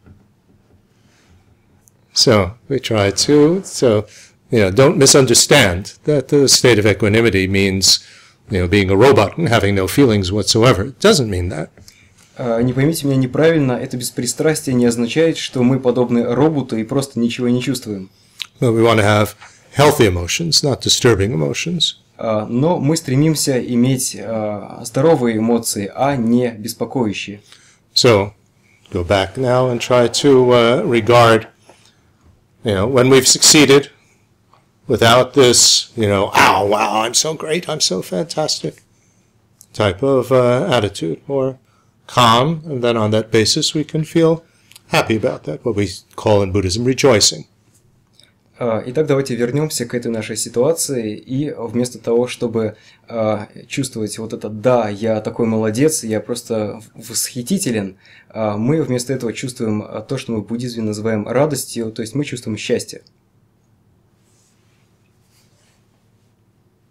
So, we try to, so, you know, don't misunderstand that the state of equanimity means, you know, being a robot and having no feelings whatsoever. It doesn't mean that. Не поймите меня неправильно, это беспристрастие не означает, что мы подобны роботу и просто ничего не чувствуем. But we want to have healthy emotions, not disturbing emotions. Но мы стремимся иметь здоровые эмоции, а не беспокоящие. So, go back now and try to uh, regard, you know, when we've succeeded, without this, you know, oh, wow, I'm so great, I'm so fantastic, type of uh, attitude, or calm, and then on that basis we can feel happy about that, what we call in Buddhism rejoicing. Итак, давайте вернемся к этой нашей ситуации, и вместо того, чтобы uh, чувствовать вот это «да, я такой молодец, я просто восхитителен», uh, мы вместо этого чувствуем то, что мы в буддизме называем радостью, то есть мы чувствуем счастье.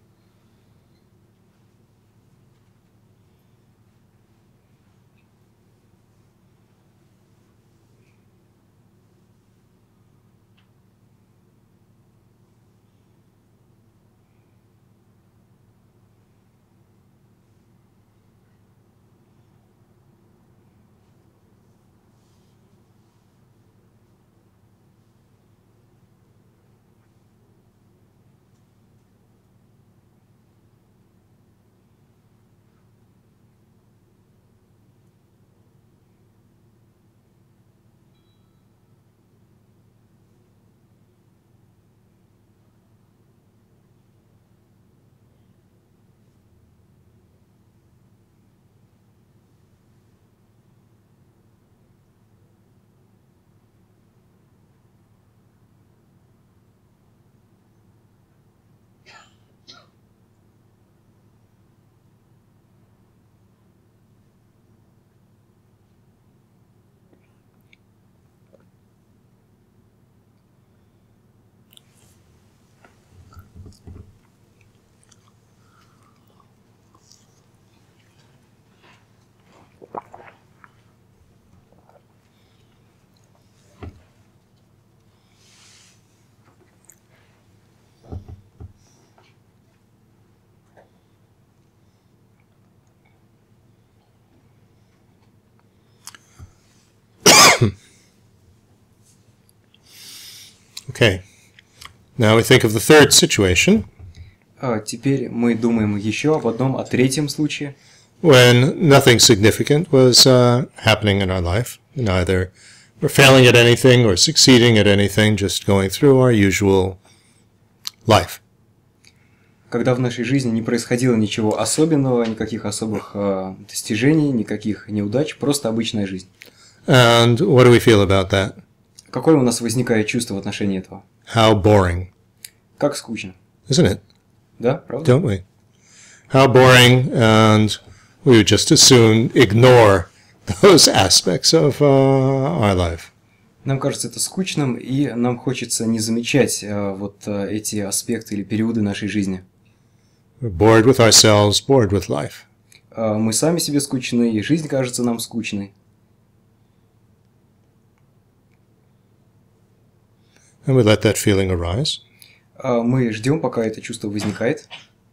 Okay. Now we think of the third situation. А теперь мы думаем еще об одном, о третьем случае. When nothing significant was uh, happening in our life. Neither we're failing at anything or succeeding at anything, just going through our usual life. Когда в нашей жизни не происходило ничего особенного, никаких особых э, достижений, никаких неудач, просто обычная жизнь. And what do we feel about that? Какое у нас возникает чувство в отношении этого? How boring. Как скучно. Isn't it? Да, правда? Don't we? How boring, and we would just as soon ignore those aspects of uh, our life. Нам кажется это скучным, и нам хочется не замечать э, вот э, эти аспекты или периоды нашей жизни. We're bored with ourselves, bored with life. Э, мы сами себе скучны, и жизнь кажется нам скучной. And we let that feeling arise. Э, мы ждем, пока это чувство возникает.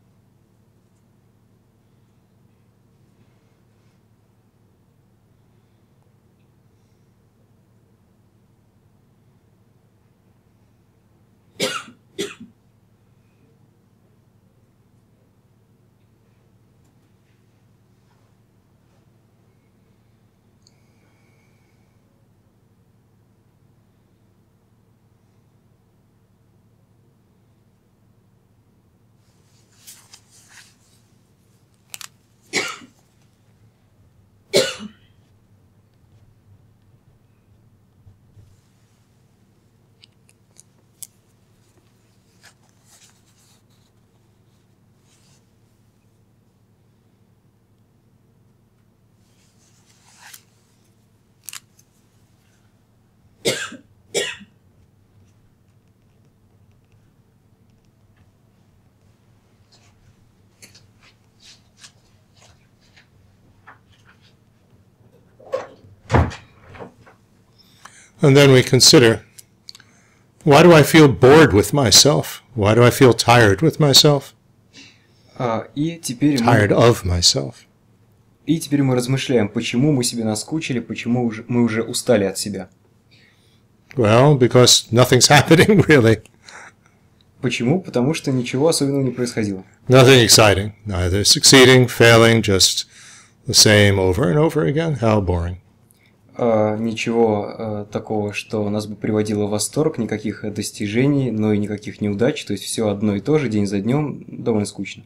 And then we consider, why do I feel bored with myself? Why do I feel tired with myself? А, и теперь Tired мы, of myself. и теперь мы размышляем, почему мы себе наскучили, почему уже, мы уже устали от себя. Well, because nothing's happening, really. Почему? Потому что ничего особенного не происходило. Nothing exciting. Neither succeeding, failing, just the same over and over again. How boring. А, ничего а, такого, что нас бы приводило в восторг, никаких достижений, но и никаких неудач, то есть все одно и то же, день за днем, довольно скучно.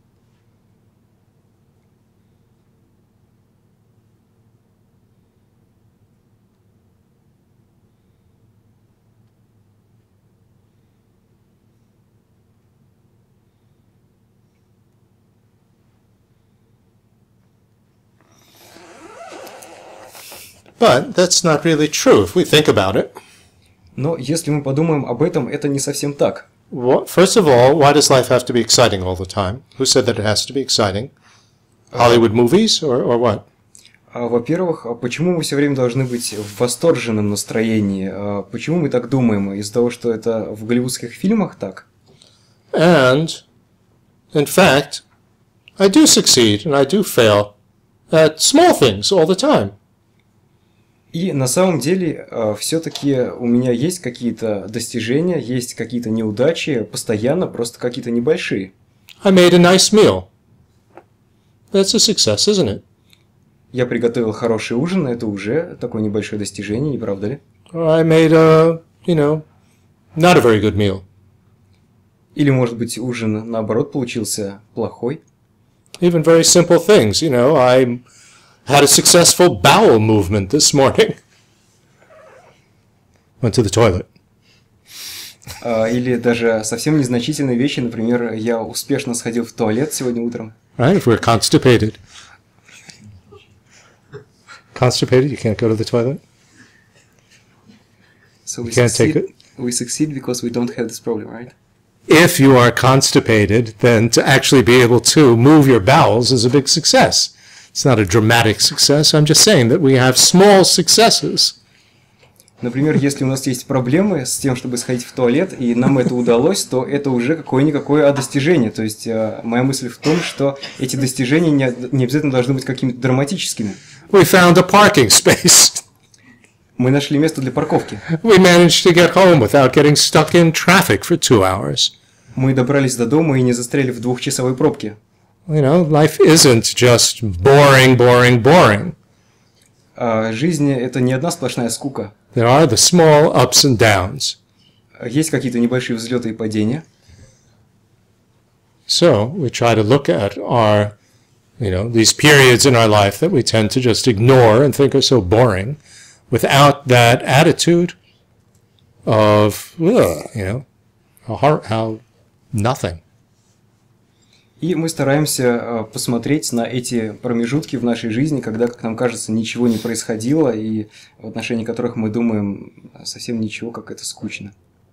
But that's not really true if we think about it. Но если мы подумаем об этом, это не совсем так. What, first of all, why does life have to be exciting all the time? Who said that it has to be exciting? Hollywood movies or, or what? А, Во-первых, а почему мы все время должны быть в восторженном настроении? А, Почему мы так думаем? Из-за того, что это в голливудских фильмах так? And, in fact, I do succeed and I do fail at small things all the time. И на самом деле все-таки у меня есть какие-то достижения, есть какие-то неудачи, постоянно, просто какие-то небольшие. I made a nice meal. That's a success, isn't it? Я приготовил хороший ужин, это уже такое небольшое достижение, не правда ли? Or I made a, you know, not a very good meal. Или, может быть, ужин, наоборот, получился плохой. Even very simple things, you know, I had a successful bowel movement this morning. Went to the toilet. А, Или даже совсем незначительные вещи, например, я успешно сходил в туалет сегодня утром. Right? If we're constipated. Constipated, you can't go to the toilet? So we You can't take succeed, it? we succeed because we don't have this problem, right? If you are constipated, then to actually be able to move your bowels is a big success. It's not a dramatic success. I'm just saying that we have small successes. Например, если у нас есть проблемы с тем, чтобы сходить в туалет, и нам это удалось, то это уже какое-никакое достижение. То есть э, моя мысль в том, что эти достижения не, не обязательно должны быть какими-то драматическими. We found a parking space. Мы нашли место для парковки. We managed to get home without getting stuck in traffic for two hours. Мы добрались до дома и не застряли в двухчасовой пробке. You know, life isn't just boring, boring, boring. А жизнь – это не одна сплошная скука. There are the small ups and downs. Есть какие-то небольшие взлеты и падения. So we try to look at our, you know, these periods in our life that we tend to just ignore and think are so boring, without that attitude of, ugh, you know, how, how nothing. И мы стараемся посмотреть на эти промежутки в нашей жизни, когда, как нам кажется, ничего не происходило, и в отношении которых мы думаем совсем ничего, как это скучно.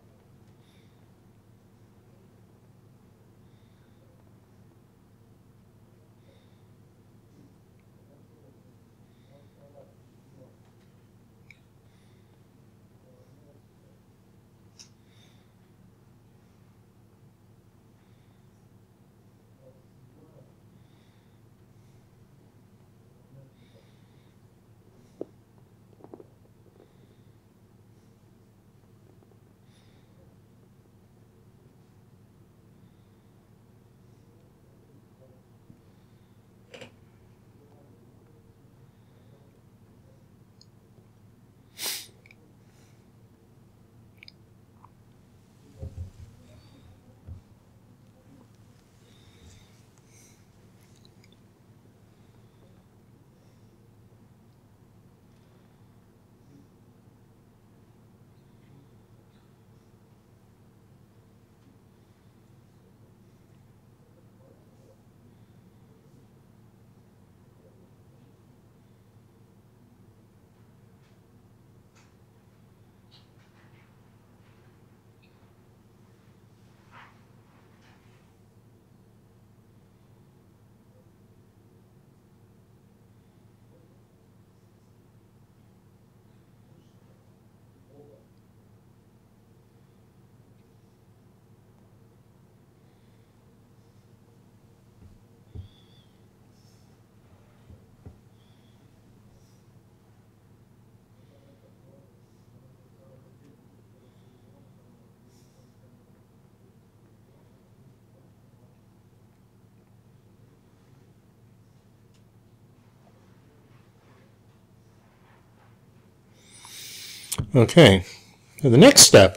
Okay, now the next step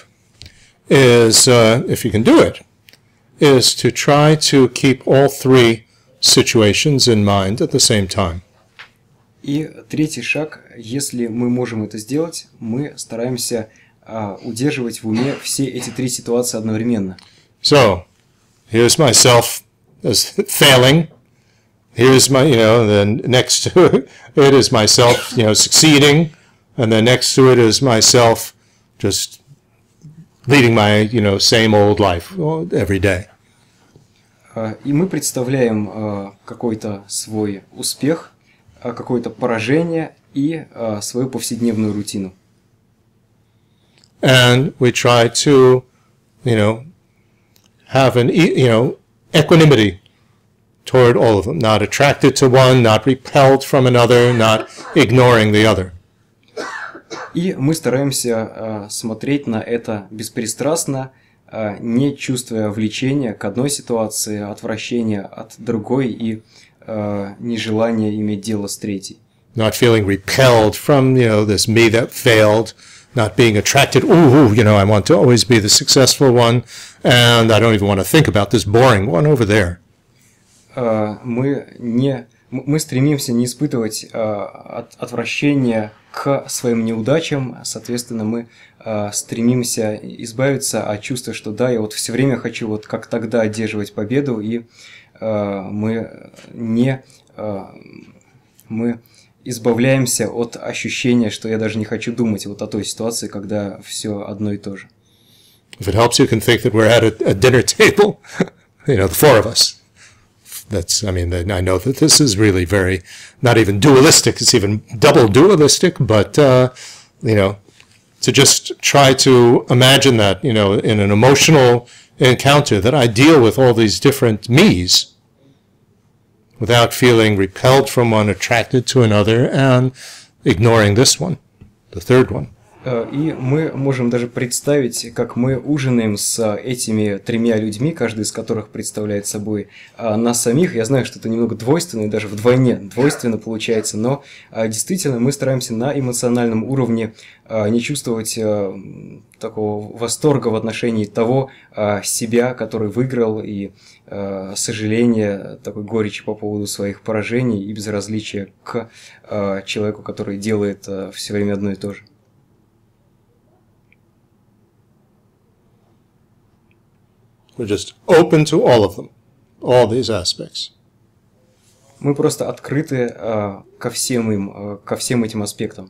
is, uh, if you can do it, is to try to keep all three situations in mind at the same time. И третий шаг, если мы можем это сделать, мы стараемся а, удерживать в уме все эти три ситуации одновременно. So, here's myself as failing. Here's my, you know, then next to it is myself, you know, succeeding. And then next to it is myself just leading my, you know, same old life every day. И мы представляем какой-то свой успех, какое-то поражение и свою повседневную рутину. And we try to, you know, have an, you know, equanimity toward all of them. Not attracted to one, not repelled from another, not ignoring the other. И мы стараемся э, смотреть на это беспристрастно, э, не чувствуя влечения к одной ситуации, отвращения от другой и э, нежелания иметь дело с третьей. Not feeling repelled from, you know, this me that failed, not being attracted, ooh, you know, I want to always be the successful one, and I don't even want to think about this boring one over there. Э, мы, не, мы стремимся не испытывать э, от, отвращения к своим неудачам, соответственно, мы э, стремимся избавиться от чувства, что да, я вот все время хочу вот как тогда одерживать победу, и э, мы не э, мы избавляемся от ощущения, что я даже не хочу думать вот о той ситуации, когда все одно и то же. If it helps, you can think that we're at a, a dinner table, you know, the four of us. That's, I mean, I know that this is really very, not even dualistic, it's even double dualistic, but, uh, you know, to just try to imagine that, you know, in an emotional encounter, that I deal with all these different me's without feeling repelled from one, attracted to another, and ignoring this one, the third one. И мы можем даже представить, как мы ужинаем с этими тремя людьми, каждый из которых представляет собой нас самих. Я знаю, что это немного двойственно, и даже вдвойне двойственно получается, но действительно мы стараемся на эмоциональном уровне не чувствовать такого восторга в отношении того себя, который выиграл, и сожаления, такой горечи по поводу своих поражений и безразличия к человеку, который делает все время одно и то же. We're just open to all of them, all these aspects. Мы просто открыты uh, ко всем им, uh, ко всем этим аспектам.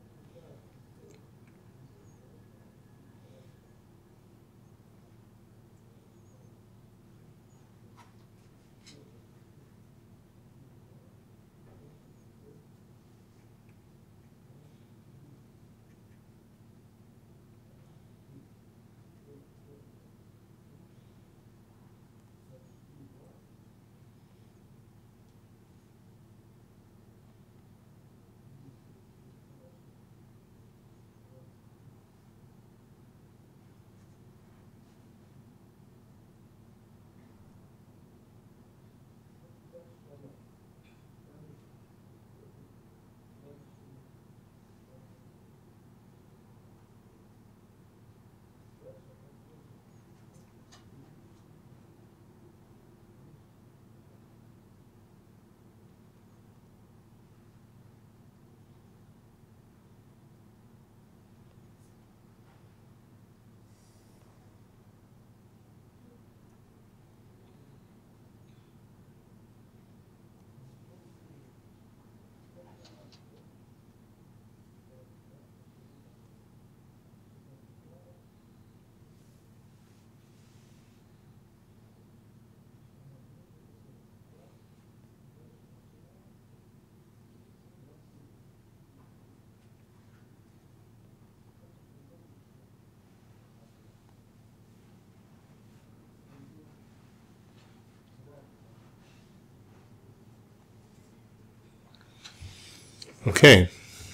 Okay.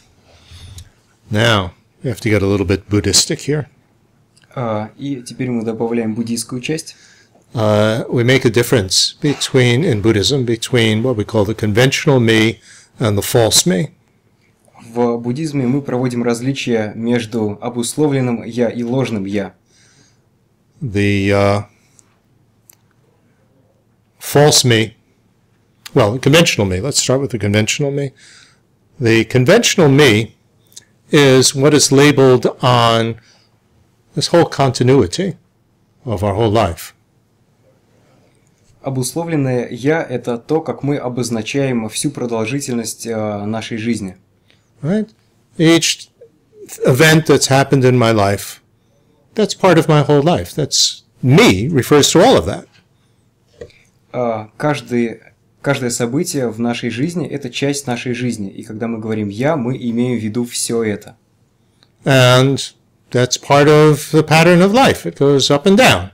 Now, we have to get a little bit Buddhistic here. Uh, и теперь мы добавляем буддийскую часть. Uh, we make a difference between, in Buddhism, between what we call the conventional me and the false me. В буддизме мы проводим различия между обусловленным «я» и ложным «я». The uh, false me, well, the conventional me, let's start with the conventional me. The conventional me is what is labeled on this whole continuity of our whole life. Обусловленное «я» – это то, как мы обозначаем всю продолжительность uh, нашей жизни. Right? Each event that's happened in my life, that's part of my whole life. That's me, refers to all of that. Uh, каждый, каждое событие в нашей жизни – это часть нашей жизни. И когда мы говорим «я», мы имеем в виду все это. And that's part of the pattern of life. It goes up and down.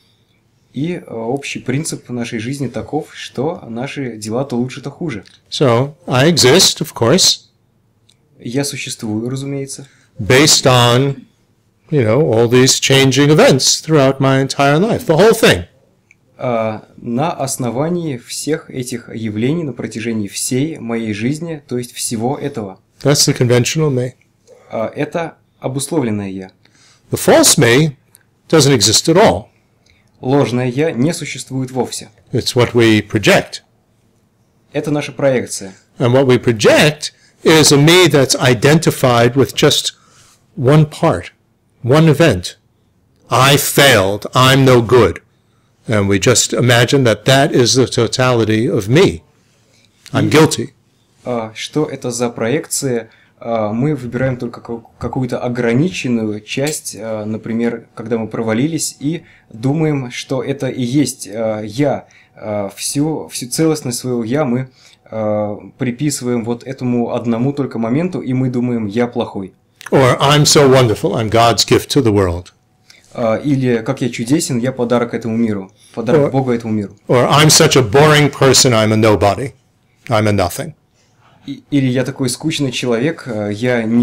И uh, общий принцип нашей жизни таков, что наши дела то лучше, то хуже. So, I exist, of course. Я существую, разумеется. Based on, you know, all these changing events throughout my entire life, the whole thing. Uh, на основании всех этих явлений на протяжении всей моей жизни, то есть всего этого. That's the conventional me. Uh, это обусловленное «я». The false me doesn't exist at all. Ложное «я» не существует вовсе. It's what we project. Это наша проекция. And what we project is a me that's identified with just one part, one event. I failed. I'm no good. And we just imagine that that is the totality of me. I'm guilty. Uh, что это за проекция? Uh, мы выбираем только какую-то ограниченную часть, uh, например, когда мы провалились, и думаем, что это и есть uh, я. Uh, всю, всю целостность своего «я» мы uh, приписываем вот этому одному только моменту, и мы думаем «я плохой». Or I'm so wonderful, I'm God's gift to the world. Uh, или «как я чудесен, я подарок этому миру», подарок Or, Бога этому миру. Or I'm such a boring person, I'm a nobody, I'm a nothing. И, или «я такой скучный человек, uh, я никто».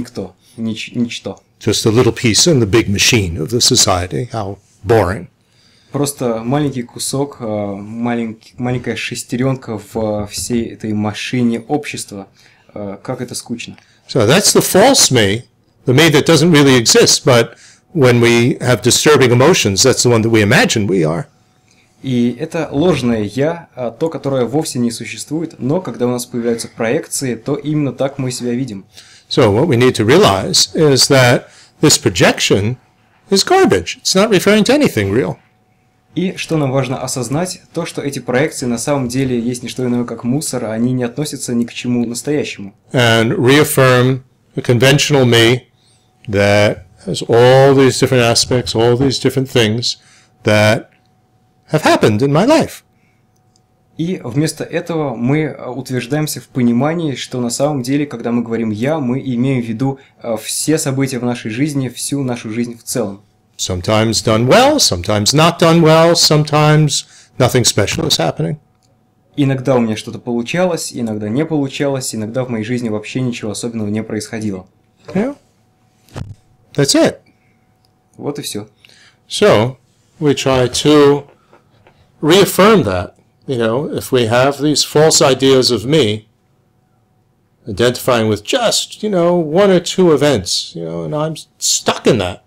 нич- ничто. Just a little piece in the big machine of the society. How boring. Просто маленький кусок, э, маленький, маленькая шестеренка в всей этой машине общества. Э, Как это скучно. So that's the false me, the me that doesn't really exist, but when we have disturbing emotions, that's the one that we imagine we are. И это ложное «я», а то, которое вовсе не существует, но когда у нас появляются проекции, то именно так мы себя видим. So what we need to realize is that this projection is garbage. It's not referring to anything real. И что нам важно осознать, то, что эти проекции на самом деле есть не что иное, как мусор, а они не относятся ни к чему настоящему. And reaffirm the conventional me that has all these different aspects, all these different things that have happened in my life. И вместо этого мы утверждаемся в понимании, что на самом деле, когда мы говорим «я», мы имеем в виду все события в нашей жизни, всю нашу жизнь в целом. Sometimes done well, sometimes not done well, sometimes nothing special is happening. Иногда у меня что-то получалось, иногда не получалось, иногда в моей жизни вообще ничего особенного не происходило. Yeah. That's it. Вот и все. So, we try to reaffirm that. You know, if we have these false ideas of me, identifying with just, you know, one or two events, you know, and I'm stuck in that.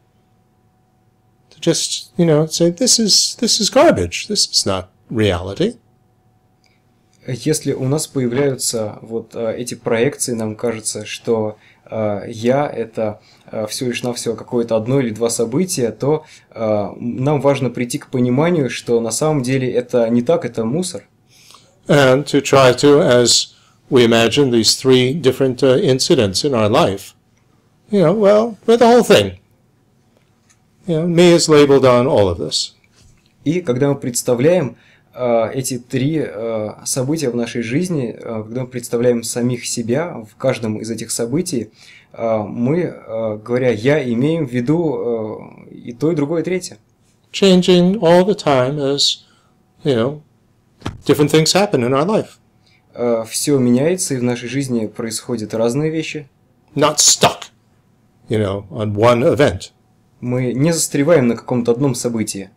To just, you know, say, this is, this is garbage. This is not reality. Если у нас появляются вот э, эти проекции, нам кажется, что э, я это э, всего лишь навсего какое-то одно или два события, то э, нам важно прийти к пониманию, что на самом деле это не так, это мусор. And to try to, as we imagine these three different uh, incidents in our life, you know, well, we're the whole thing. You know, me is labeled on all of this. И когда мы представляем э, эти три э, события в нашей жизни, э, когда мы представляем самих себя в каждом из этих событий, э, мы, э, говоря «я», имеем в виду э, и то, и другое, и третье. Changing all the time as, you know, different things happen in our life. Э, все меняется, и в нашей жизни происходят разные вещи. Not stuck, you know, on one event. Мы не застреваем на каком-то одном событии.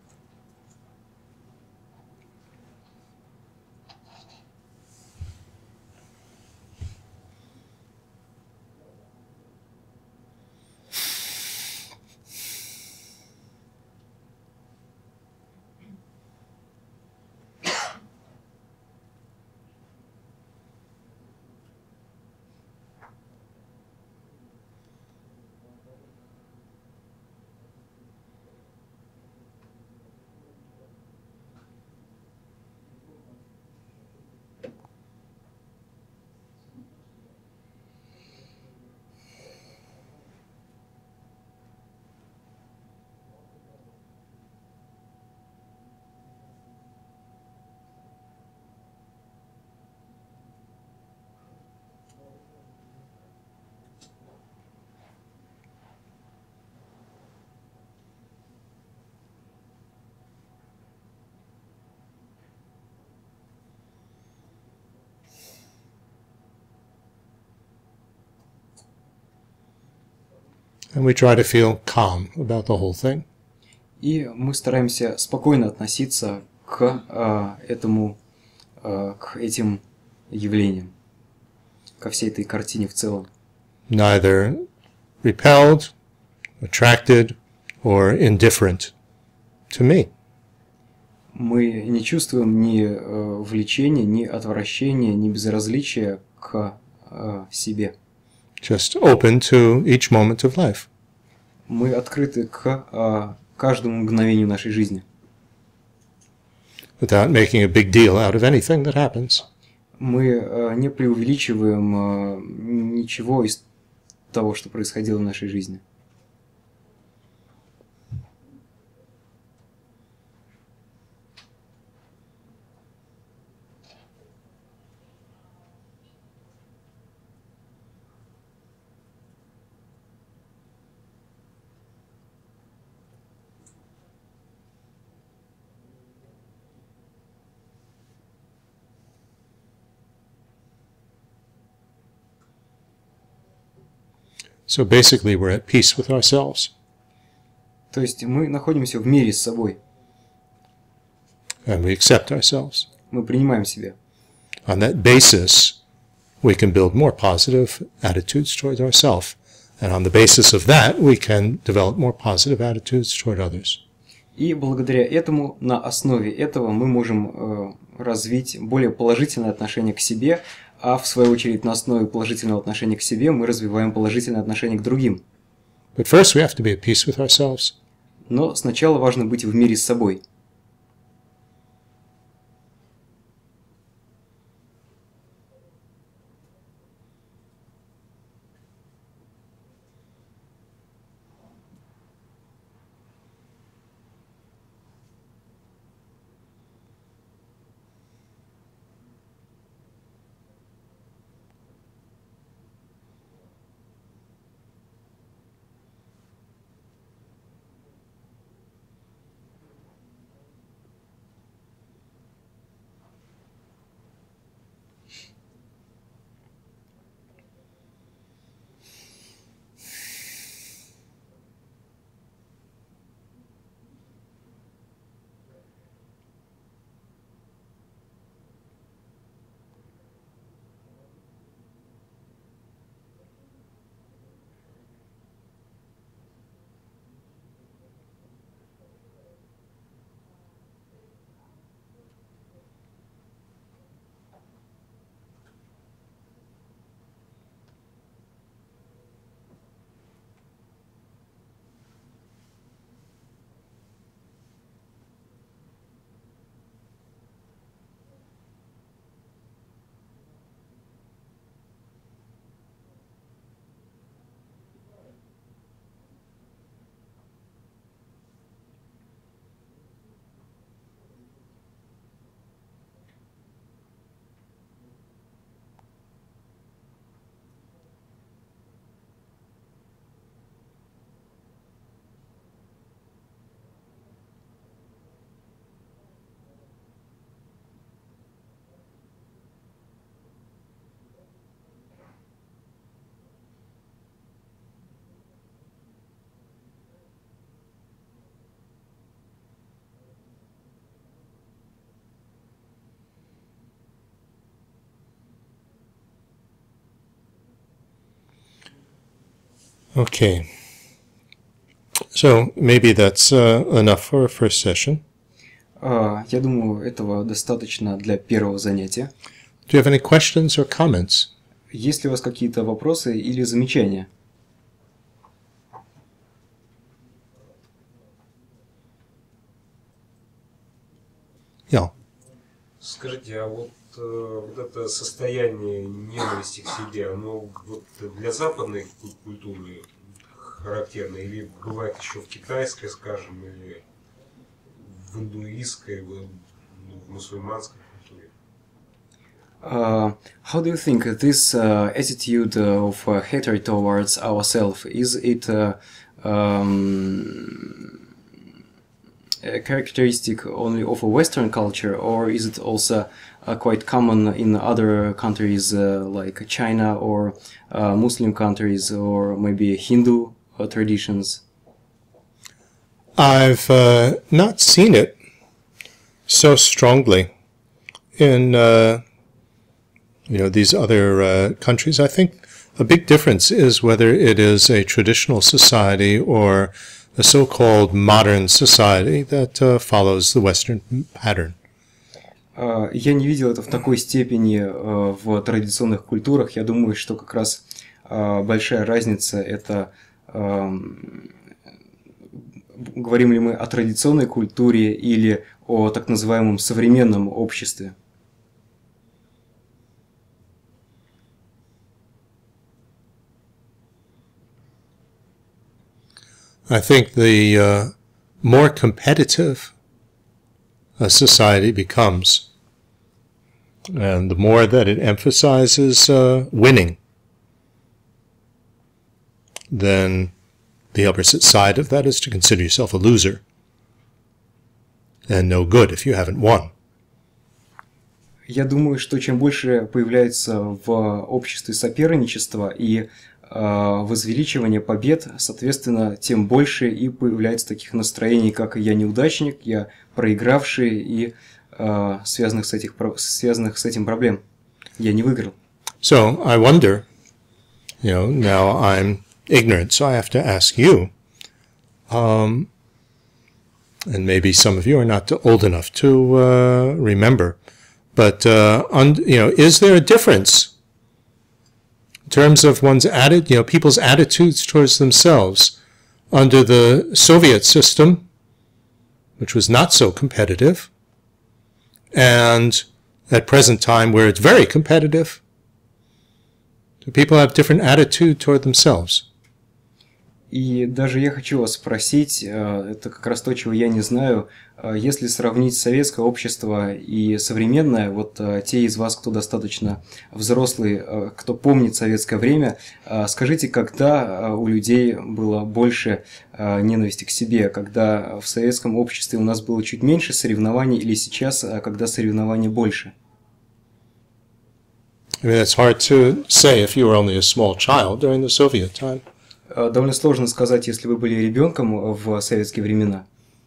And we try to feel calm about the whole thing. И мы стараемся спокойно относиться к э, этому, э, к этим явлениям, ко всей этой картине в целом. Neither repelled, attracted, or indifferent to me. Мы не чувствуем ни э, влечения, ни отвращения, ни безразличия к э, себе. Just open to each moment of life. Мы открыты к э, каждому мгновению нашей жизни. Without making a big deal out of anything that happens. Мы э, не преувеличиваем э, ничего из того, что происходило в нашей жизни. So basically we're at peace with ourselves. То есть мы находимся в мире с собой. And we accept ourselves. Мы принимаем себя. On that basis, we can build more positive attitudes toward ourselves. And on the basis of that, we can develop more positive attitudes toward others. И благодаря этому, на основе этого, мы можем э, развить более положительное отношение к себе, а в свою очередь на основе положительного отношения к себе мы развиваем положительное отношение к другим. But first we have to be at peace with ourselves. Но сначала важно быть в мире с собой. Okay. So maybe that's uh, enough for a first session. Uh, я думаю, этого достаточно для первого занятия. Do you have any questions or comments? Есть ли у вас какие-то вопросы или замечания? Yeah. Скажите, а вот, э, вот это состояние ненависти к себе, оно вот для западной культуры характерно или бывает еще в китайской, скажем, или в индуистской, в, в мусульманской культуре? Uh, how do you think this uh, attitude of uh, hatred towards ourselves, is it uh, um, a characteristic only of a Western culture, or is it also uh, quite common in other countries uh, like China or uh, Muslim countries or maybe Hindu uh, traditions? I've uh, not seen it so strongly in uh, you know these other uh, countries. I think a big difference is whether it is a traditional society or a so-called modern society that uh, follows the Western pattern. Uh, я не видел это в такой степени uh, в традиционных культурах. Я думаю, что как раз uh, большая разница это uh, говорим ли мы о традиционной культуре или о так называемом современном обществе. I think the uh, more competitive a society becomes, and the more that it emphasizes uh, winning, then the opposite side of that is to consider yourself a loser and no good if you haven't won. Я думаю, что чем больше появляется в обществе соперничества и возвеличивания побед, соответственно, тем больше и появляется таких настроений, как «я неудачник», «я проигравший» и связанных с, этих, связанных с этим проблем. «Я не выиграл». So I wonder, you know, now I'm ignorant, so I have to ask you, um, and maybe some of you are not old enough to uh, remember, but, uh, un, you know, is there a difference in terms of one's attitude, you know, people's attitudes towards themselves under the Soviet system, which was not so competitive, and at present time where it's very competitive? Do people have different attitude toward themselves? И даже я хочу вас спросить, это как раз то, чего я не знаю, если сравнить советское общество и современное, вот те из вас, кто достаточно взрослый, кто помнит советское время, скажите, когда у людей было больше ненависти к себе, когда в советском обществе у нас было чуть меньше соревнований или сейчас, когда соревнований больше? I mean, it's hard to say if you were only a small child during the Soviet time. Довольно сложно сказать, если вы были ребенком в советские времена.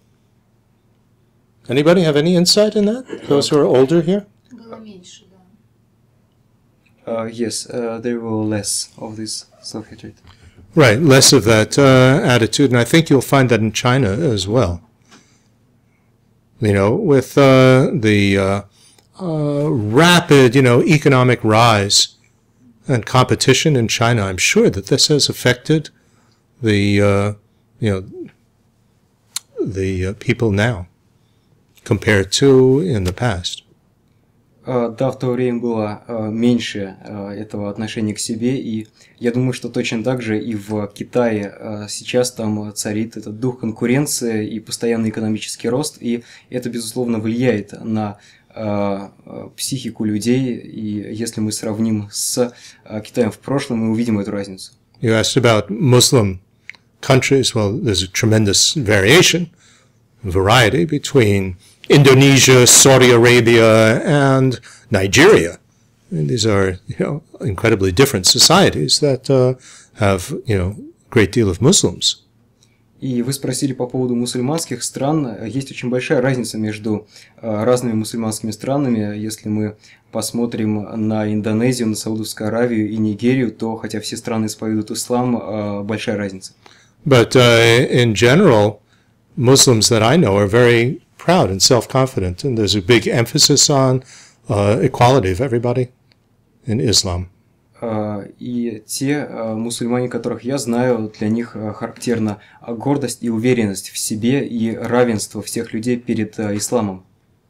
Anybody have any insight in that? Those who are older here? Было меньше, да. Uh, yes, uh, there were less of this self-hatred. Right, less of that uh, attitude, and I think you'll find that in China as well. You know, with uh, the uh, uh, rapid, you know, economic rise and competition in China, I'm sure that this has affected the, uh, you know, the uh, people now compared to in the past. Uh, да, в то время было uh, меньше uh, этого отношения к себе, и я думаю, что точно так же и в Китае uh, сейчас там царит этот дух конкуренции и постоянный экономический рост, и это, безусловно, влияет на uh, психику людей, и если мы сравним с uh, Китаем в прошлом, мы увидим эту разницу. You asked about Muslim countries. Well, there's a tremendous variation, variety between Indonesia, Saudi Arabia, and Nigeria. And these are, you know, incredibly different societies that uh, have, you know, a great deal of Muslims. И вы спросили по поводу мусульманских стран. Есть очень большая разница между разными мусульманскими странами. Если мы посмотрим на Индонезию, на Саудовскую Аравию и Нигерию, то, хотя все страны исповедуют ислам, большая разница. But uh, in general, Muslims that I know are very proud and self-confident, and there's a big emphasis on uh, equality of everybody in Islam. И те мусульмане, которых я знаю, для них характерна гордость и уверенность в себе и равенство всех людей перед исламом.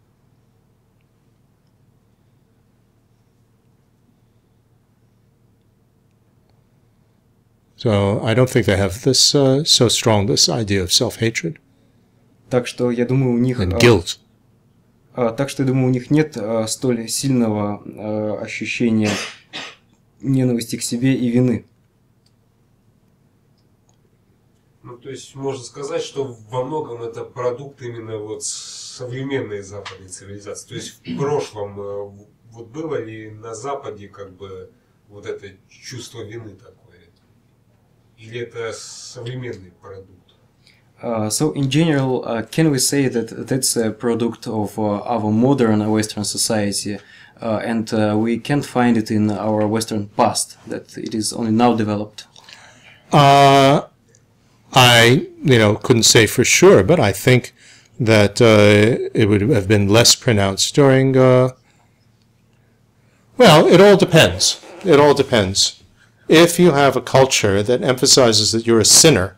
So I don't think they have this uh, so strong, this idea of self-hatred. Так что я думаю, у них and guilt. Так что я думаю, у них нет столь сильного ощущения ненависти к себе и вины. Ну, то есть можно сказать, что во многом это продукт именно вот современной западной цивилизации. То есть в прошлом вот было ли на Западе как бы вот это чувство вины такое? Или это современный продукт? Uh, so in general, uh, can we say that that's a product of uh, our modern Western society, uh, and uh, we can't find it in our Western past, that it is only now developed? Uh, I, you know, couldn't say for sure, but I think that uh, it would have been less pronounced during, uh, well, it all depends. It all depends. If you have a culture that emphasizes that you're a sinner,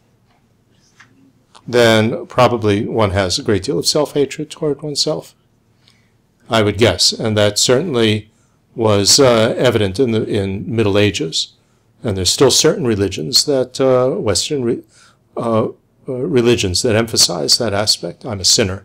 then probably one has a great deal of self-hatred toward oneself, I would guess. And that certainly was uh, evident in the in Middle Ages. And there's still certain religions that, uh, Western re, uh, uh, religions that emphasize that aspect. I'm a sinner.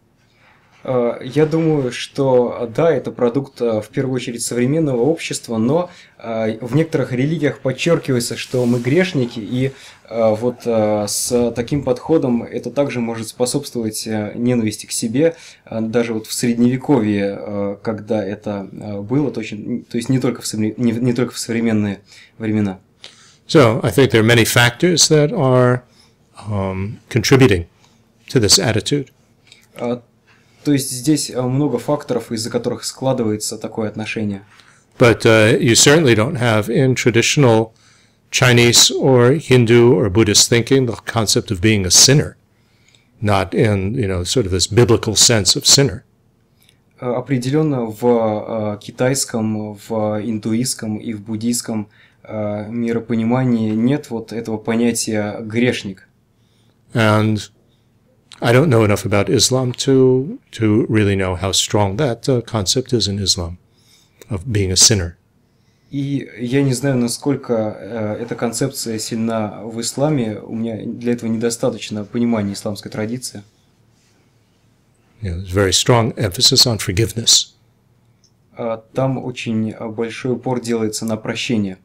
Я думаю, что да, это продукт в первую очередь современного общества, но в некоторых религиях подчеркивается, что мы грешники, и вот с таким подходом это также может способствовать ненависти к себе, даже вот в Средневековье, когда это было, то есть не только в, современ... не только в современные времена. So I think there are many factors that are um, contributing to this attitude. А, то есть здесь а, много факторов, из-за которых складывается такое отношение. But uh, you certainly don't have in traditional Chinese or Hindu or Buddhist thinking the concept of being a sinner, not in, you know, sort of this biblical sense of sinner. А, определенно в а, китайском, в индуистском и в буддийском а, миропонимании нет вот этого понятия грешник. And I don't know enough about Islam to to really know how strong that uh, concept is in Islam, of being a sinner. И я не знаю, насколько э, эта концепция сильна в исламе. У меня для этого недостаточно понимания исламской традиции. You know, there's very strong emphasis on forgiveness. А, там очень большой упор делается на прощение.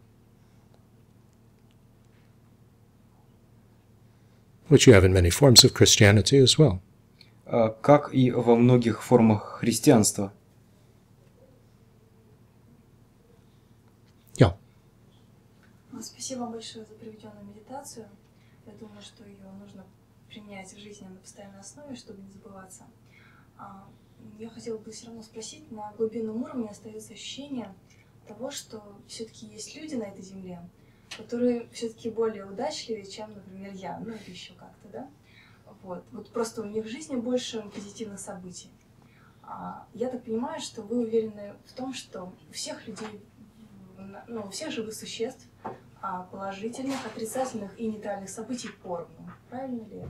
Which you have in many forms of Christianity as well. А, как и во многих формах христианства. Yeah. Спасибо вам большое за проведенную медитацию. Я думаю, что ее нужно применять в жизни на постоянной основе, чтобы не забываться. Я хотела бы все равно спросить, на глубинном уровне остается ощущение того, что все-таки есть люди на этой земле, которые все-таки более удачливее, чем, например, я, ну или еще как-то, да? Вот. Вот просто у них в жизни больше позитивных событий. А я так понимаю, что вы уверены в том, что у всех людей, ну, у всех живых существ положительных, отрицательных и нейтральных событий поровну. Правильно ли это?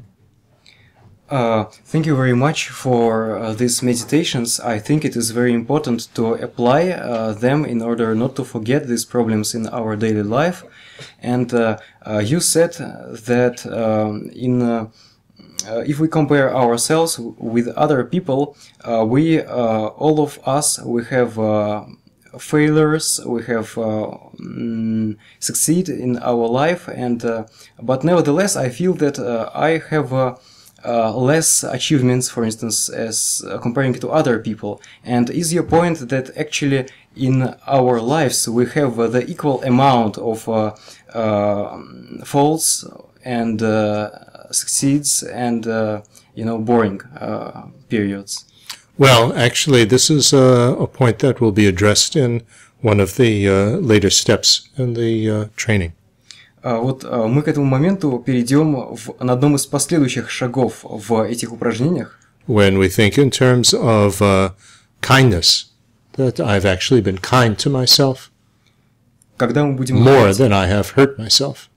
Uh, thank you very much for uh, these meditations. I think it is very important to apply uh, them in order not to forget these problems in our daily life. And uh, uh, you said that um, in uh, uh, if we compare ourselves with other people, uh, we uh, all of us we have uh, failures, we have uh, mm, succeed in our life, and uh, but nevertheless, I feel that uh, I have. Uh, Uh, less achievements, for instance, as uh, comparing to other people. And is your point that actually in our lives we have uh, the equal amount of uh, uh, faults and uh, succeeds and uh, you know boring uh, periods? Well, actually, this is a, a point that will be addressed in one of the uh, later steps in the uh, training. Вот мы к этому моменту перейдем в, на одном из последующих шагов в этих упражнениях. When we think in terms of uh, kindness, that I've actually been kind to myself, когда мы будем more говорить, than I have hurt myself.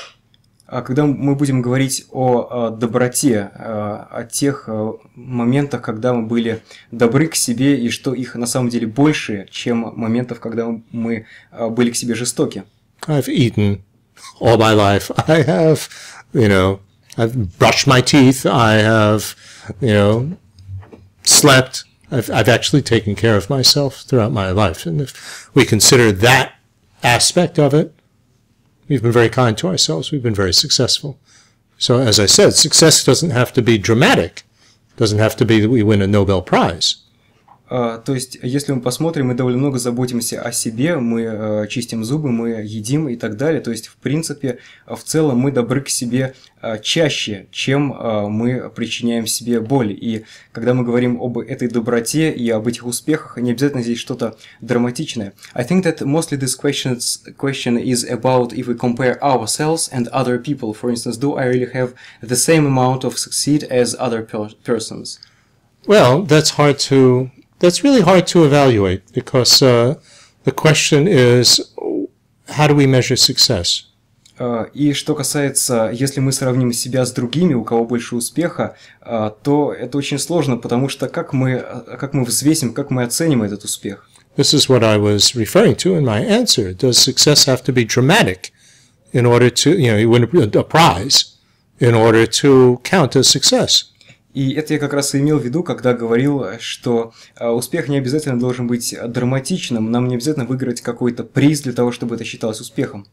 Когда мы будем говорить о, о доброте, о тех моментах, когда мы были добры к себе, и что их на самом деле больше, чем моментов, когда мы были к себе жестоки. I've eaten all my life. I have, you know, I've brushed my teeth. I have, you know, slept. I've, I've actually taken care of myself throughout my life. And if we consider that aspect of it, we've been very kind to ourselves. We've been very successful. So, as I said, success doesn't have to be dramatic. It doesn't have to be that we win a Nobel Prize. Uh, то есть, если мы посмотрим, мы довольно много заботимся о себе, мы uh, чистим зубы, мы едим и так далее. То есть, в принципе, в целом мы добры к себе uh, чаще, чем uh, мы причиняем себе боль. И когда мы говорим об этой доброте и об этих успехах, не обязательно здесь что-то драматичное. I think that mostly this questions, question is about if we compare ourselves and other people. For instance, do I really have the same amount of succeed as other per persons? Well, that's hard to... That's really hard to evaluate because uh, the question is, how do we measure success? Uh, и что касается, если мы сравним себя с другими, у кого больше успеха, uh, то это очень сложно, потому что как мы, как мы взвесим, как мы оценим этот успех? This is what I was referring to in my answer. Does success have to be dramatic in order to, you know, you win a prize in order to count as success? И это я как раз и имел в виду, когда говорил, что успех не обязательно должен быть драматичным, нам не обязательно выиграть какой-то приз для того, чтобы это считалось успехом.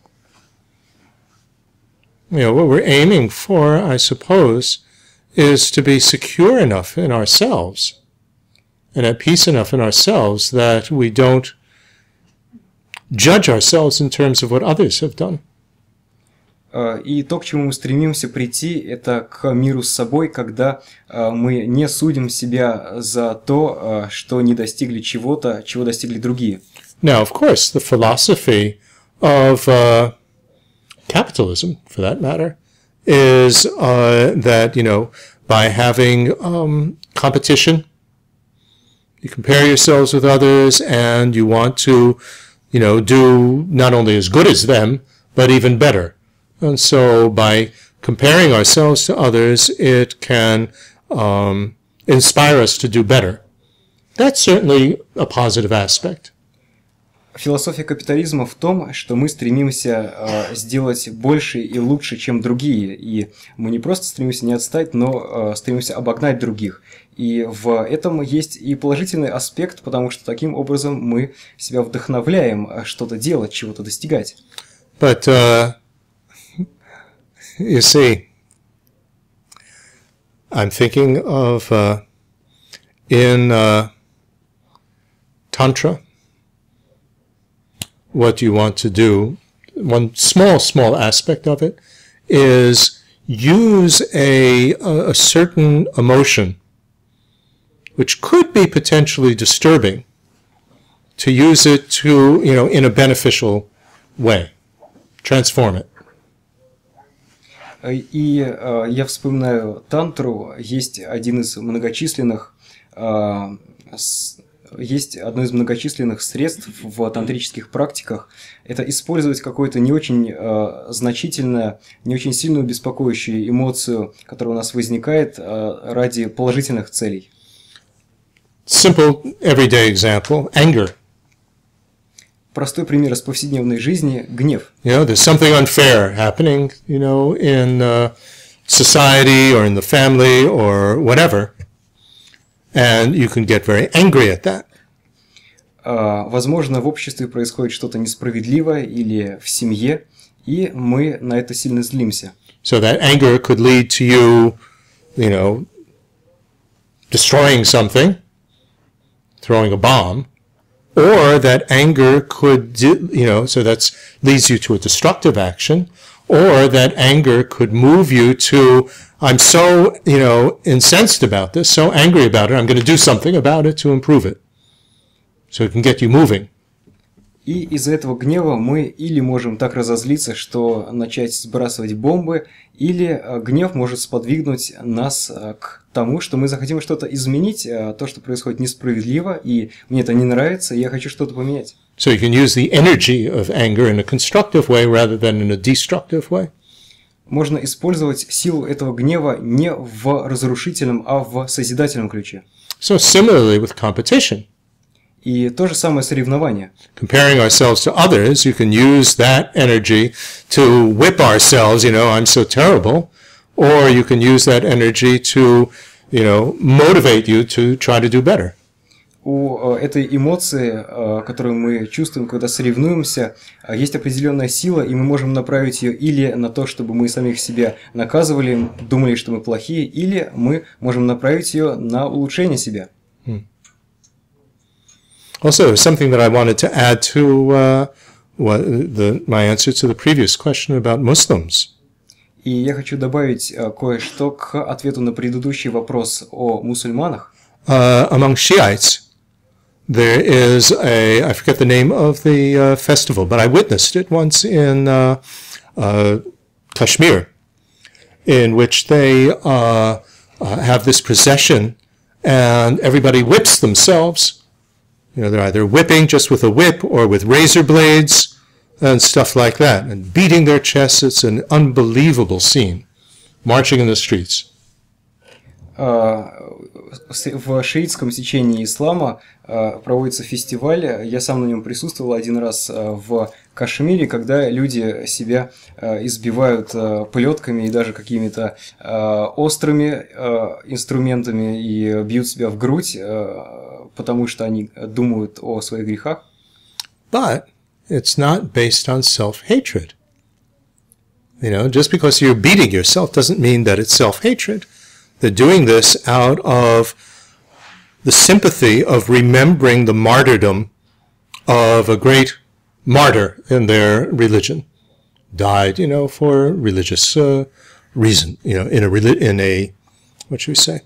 You know, what we're aiming for, I suppose, is to be secure enough in ourselves and at peace enough in ourselves that we don't judge ourselves in terms of what others have done. И то, к чему мы стремимся прийти, это к миру с собой, когда мы не судим себя за то, что не достигли чего-то, чего достигли другие. Now, of course, the philosophy of uh, capitalism, for that matter, is uh, that, you know, by having um, competition, you compare yourselves with others and you want to, you know, do not only as good as them, but even better. And so by comparing ourselves to others, it can um, inspire us to do better. That's certainly a positive aspect. Философия капитализма в том, что мы стремимся э, сделать больше и лучше, чем другие. И мы не просто стремимся не отстать, но э, стремимся обогнать других. И в этом есть и положительный аспект, потому что таким образом мы себя вдохновляем что-то делать, чего-то достигать. But, uh, you see, I'm thinking of uh, in uh, Tantra, what you want to do, one small, small aspect of it is use a, a certain emotion, which could be potentially disturbing, to use it to, you know, in a beneficial way, transform it. И э, я вспоминаю тантру, есть один из многочисленных э, с, есть одно из многочисленных средств в тантрических практиках. Это использовать какую-то не очень э, значительную, не очень сильную беспокоящую эмоцию, которая у нас возникает э, ради положительных целей. Simple, everyday example, anger. Простой пример из повседневной жизни – гнев. You know, there's something unfair happening, you know, in uh, society or in the family or whatever, and you can get very angry at that. Uh, возможно, в обществе происходит что-то несправедливое или в семье, и мы на это сильно злимся. So that anger could lead to you, you know, destroying something, throwing a bomb. Or that anger could, do, you know, so that leads you to a destructive action, or that anger could move you to, I'm so, you know, incensed about this, so angry about it, I'm going to do something about it to improve it. So it can get you moving. И из-за этого гнева мы или можем так разозлиться, что начать сбрасывать бомбы, или гнев может сподвигнуть нас к тому, что мы захотим что-то изменить, то, что происходит несправедливо, и мне это не нравится, и я хочу что-то поменять. So you can use the energy of anger in a constructive way rather than in a destructive way. Можно использовать силу этого гнева не в разрушительном, а в созидательном ключе. So similarly with competition. И то же самое соревнование. Comparing ourselves to others, you can use that energy to whip ourselves, you know, I'm so terrible, or you can use that energy to, you know, motivate you to try to do better. У этой эмоции, которую мы чувствуем, когда соревнуемся, есть определенная сила, и мы можем направить ее или на то, чтобы мы самих себя наказывали, думали, что мы плохие, или мы можем направить ее на улучшение себя. Hmm. Also, something that I wanted to add to uh, what the, my answer to the previous question about Muslims. И я хочу добавить кое-что к ответу на предыдущий вопрос о мусульманах. Uh, among Shiites, there is a, I forget the name of the uh, festival, but I witnessed it once in uh, uh, Kashmir, in which they uh, uh, have this procession and everybody whips themselves. You know, they're either whipping just with a whip or with razor blades and stuff like that, and beating their chests. It's an unbelievable scene, marching in the streets. В шиитском течении ислама проводится фестиваль. Я сам на нем присутствовал один раз в Кашмире, когда люди себя избивают плетками и даже какими-то острыми инструментами и бьют себя в грудь, потому что они думают о своих грехах. But it's not based on self-hatred. You know, just because you're beating yourself doesn't mean that it's self-hatred. They're doing this out of the sympathy of remembering the martyrdom of a great martyr in their religion, died, you know, for religious uh, reason, you know, in a, in a, what should we say?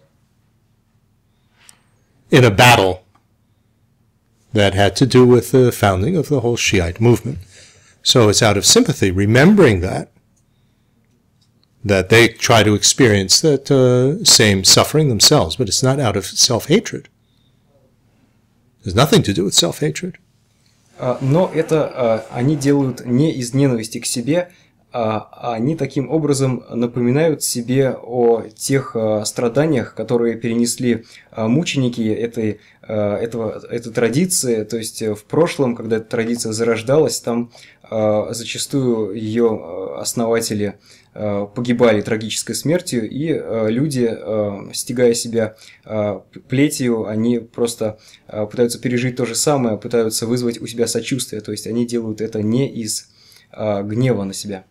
In a battle that had to do with the founding of the whole Shiite movement. So it's out of sympathy, remembering that, that they try to experience that uh, same suffering themselves, but it's not out of self-hatred. There's nothing to do with self-hatred. Но это они делают не из ненависти к себе, а они таким образом напоминают себе о тех страданиях, которые перенесли мученики этой, этого, этой традиции. То есть в прошлом, когда эта традиция зарождалась, там зачастую ее основатели погибали трагической смертью, и люди, стягая себя плетью, они просто пытаются пережить то же самое, пытаются вызвать у себя сочувствие, то есть они делают это не из гнева на себя.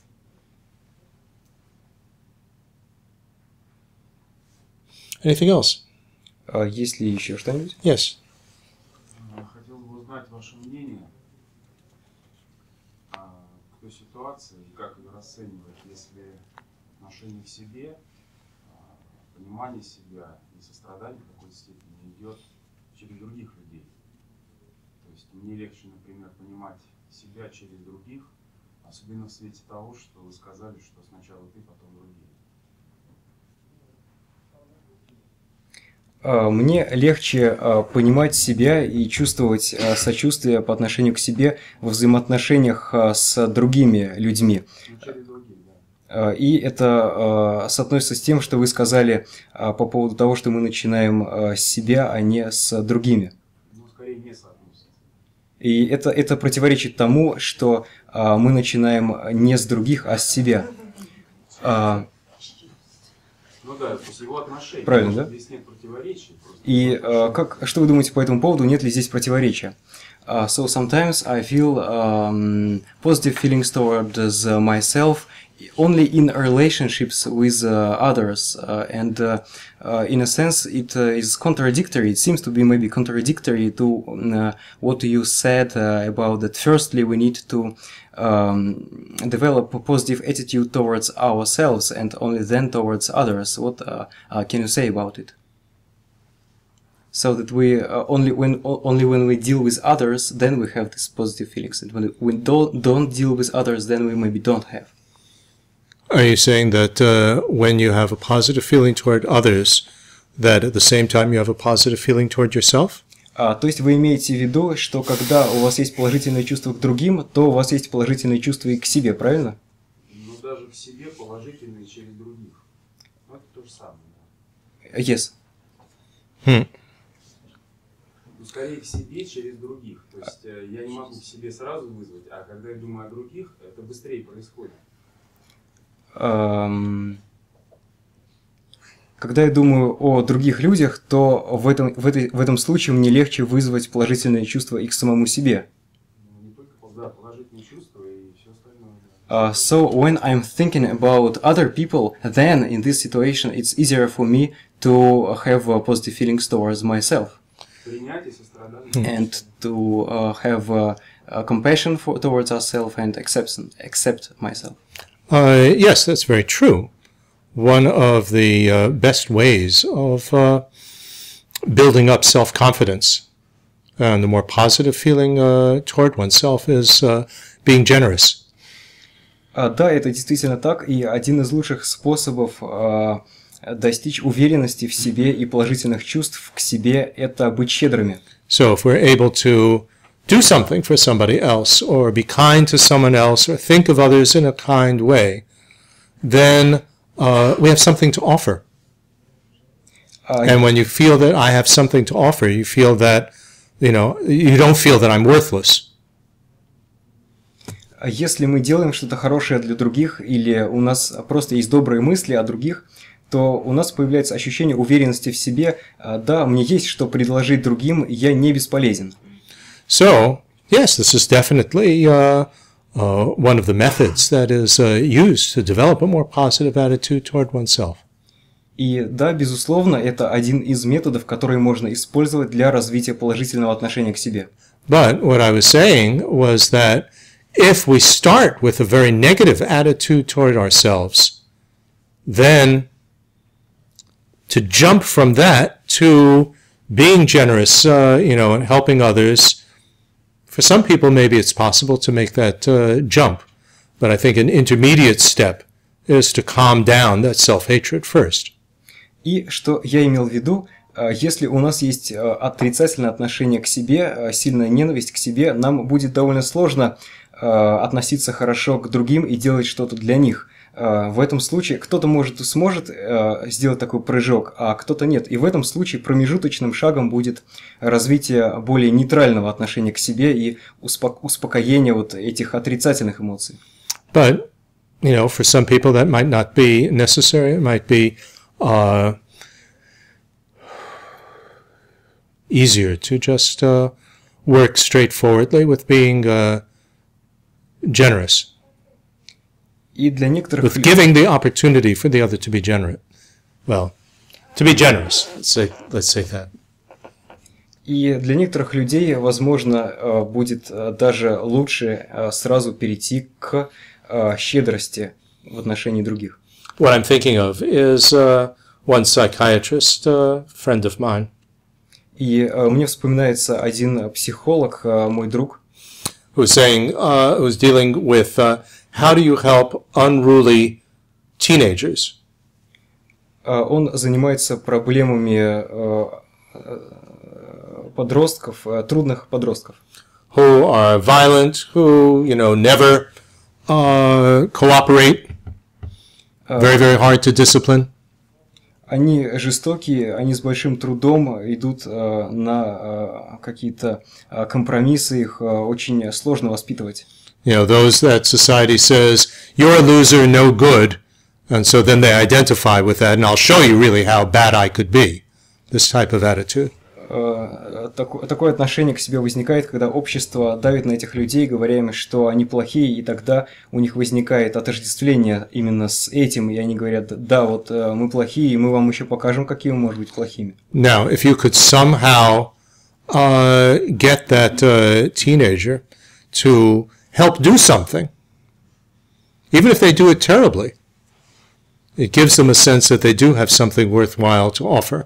Anything else? Есть ли еще что-нибудь? Yes. Хотел бы узнать ваше мнение о той ситуации, как ее расценивать, если отношение к себе, понимание себя и сострадание в какой-то степени идет через других людей. То есть мне легче, например, понимать себя через других, особенно в свете того, что вы сказали, что сначала ты, потом другие. Мне легче понимать себя и чувствовать сочувствие по отношению к себе во взаимоотношениях с другими людьми. И это соотносится с тем, что вы сказали по поводу того, что мы начинаем с себя, а не с другими. Ну, скорее не соотносится. И это, это противоречит тому, что мы начинаем не с других, а с себя. Ну да, то есть его отношения. Правильно, да? Здесь нет противоречий. И uh, как, что вы думаете по этому поводу, нет ли здесь противоречия? Uh, so sometimes I feel um, positive feelings towards uh, myself only in relationships with uh, others, uh, and uh, uh, in a sense it uh, is contradictory. It seems to be maybe contradictory to uh, what you said uh, about that. Firstly, we need to um, develop a positive attitude towards ourselves, and only then towards others. What uh, uh, can you say about it? So that we uh, only when only when we deal with others, then we have these positive feelings, and when we don't don't deal with others, then we maybe don't have. Are you saying that uh, when you have a positive feeling toward others, that at the same time you have a positive feeling toward yourself? А, то есть вы имеете в виду, что когда у вас есть положительное чувство к другим, то у вас есть положительное чувство и к себе, правильно? Ну даже к себе положительные через других. Ну, это то же самое. Да? Yes. Hmm. Ну, скорее к себе через других. То есть э, я не могу к себе сразу вызвать, а когда я думаю о других, это быстрее происходит. Um, когда я думаю о других людях, то в этом, в, этой, в этом случае мне легче вызвать положительные чувства и к самому себе. Ну, не только да, положительные чувства и все остальное. Uh, so when I'm thinking about other people, then in this situation it's easier for me to have uh, positive feelings towards myself. Принятие, сострадание. And to uh, have uh, uh, compassion for, towards ourselves and accept, accept myself. Uh, yes, that's very true. One of the uh, best ways of uh, building up self-confidence and the more positive feeling uh, toward oneself is uh, being generous. Uh, да, это действительно так, и один из лучших способов uh, достичь уверенности в себе и положительных чувств к себе – это быть щедрыми. So if we're able to do something for somebody else, or be kind to someone else, or think of others in a kind way, then uh, we have something to offer. Uh, and when you feel that I have something to offer, you feel that, you know, you don't feel that I'm worthless. Если мы делаем что-то хорошее для других, или у нас просто есть добрые мысли о других, то у нас появляется ощущение уверенности в себе. Да, мне есть что предложить другим, я не бесполезен. So, yes, this is definitely uh, uh, one of the methods that is uh, used to develop a more positive attitude toward oneself. И да, безусловно, это один из методов, которые можно использовать для развития положительного отношения к себе. But what I was saying was that if we start with a very negative attitude toward ourselves, then to jump from that to being generous, uh, you know, and helping others, for some people maybe it's possible to make that uh, jump. But I think an intermediate step is to calm down that self-hatred first. И что я имел в виду, если у нас есть отрицательное отношение к себе, сильная ненависть к себе, нам будет довольно сложно относиться хорошо к другим и делать что-то для них. В этом случае кто-то может сможет сделать такой прыжок, а кто-то нет. И в этом случае промежуточным шагом будет развитие более нейтрального отношения к себе и успокоение вот этих отрицательных эмоций. But, you know, for some people that might not be necessary. It might be uh, easier to just uh, work straightforwardly with being uh, generous. И для некоторых With giving the opportunity for the other to be generous. Well, to be generous. Let's say, let's say that. И для некоторых людей, возможно, будет даже лучше сразу перейти к щедрости в отношении других. What I'm thinking of is uh, one psychiatrist, a friend of mine. И мне вспоминается один психолог, мой друг, who's saying, uh, who's dealing with uh, how do you help unruly teenagers? Он занимается проблемами подростков, трудных подростков. Who are violent, who, you know, never uh, cooperate, very, very hard to discipline. Они жестокие, они с большим трудом идут на какие-то компромиссы, их очень сложно воспитывать. You know, those that society says, you're a loser, no good, and so then they identify with that, and I'll show you really how bad I could be. This type of attitude. Такое отношение к себе возникает, когда общество давит на этих людей, говоря им, что они плохие, и тогда у них возникает отождествление именно с этим, и они говорят, да, вот мы плохие, и мы вам еще покажем, какие мы можем быть плохими. Now, if you could somehow uh, get that uh, teenager to help do something, even if they do it terribly, it gives them a sense that they do have something worthwhile to offer.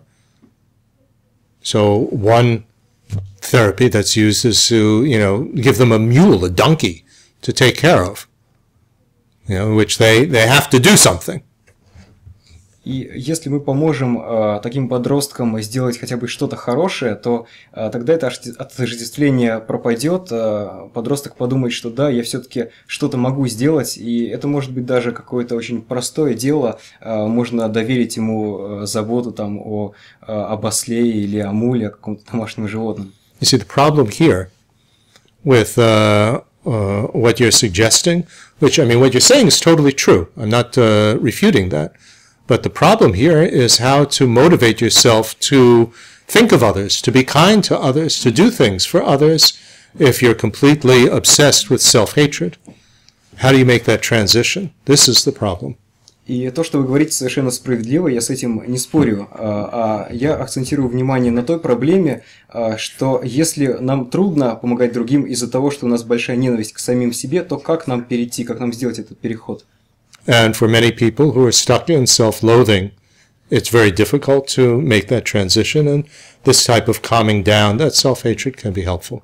So one therapy that's used is to, you know, give them a mule, a donkey, to take care of, you know, which they, they have to do something. И если мы поможем э, таким подросткам сделать хотя бы что-то хорошее, то э, тогда это отождествление пропадет, э, подросток подумает, что да, я все-таки что-то могу сделать, и это может быть даже какое-то очень простое дело, э, можно доверить ему э, заботу там, о, э, об осле или о муле, о каком-то домашнем животном. You see, the problem here with uh, uh, what you're suggesting, which, I mean, what you're saying is totally true. I'm not uh, refuting that. But the problem here is how to motivate yourself to think of others, to be kind to others, to do things for others if you're completely obsessed with self-hatred. How do you make that transition? This is the problem. И то, что вы говорите, совершенно справедливо, я с этим не спорю. А я акцентирую внимание на той проблеме, что если нам трудно помогать другим из-за того, что у нас большая ненависть к самим себе, то как нам перейти, как нам сделать этот переход? And for many people who are stuck in self-loathing, it's very difficult to make that transition, and this type of calming down, that self-hatred can be helpful.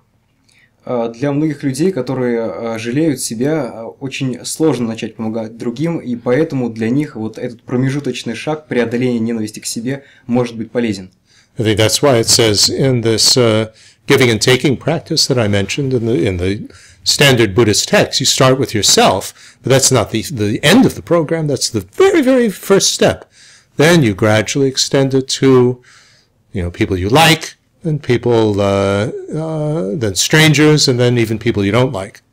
Для многих людей, которые жалеют себя, очень сложно начать помогать другим, и поэтому для них вот этот промежуточный шаг преодоления ненависти к себе может быть полезен. I think that's why it says in this uh, giving and taking practice that I mentioned in the in the standard Buddhist text, you start with yourself, but that's not the the end of the program. That's the very, very first step. Then you gradually extend it to, you know, people you like, and people, uh, uh, then strangers, and then even people you don't like.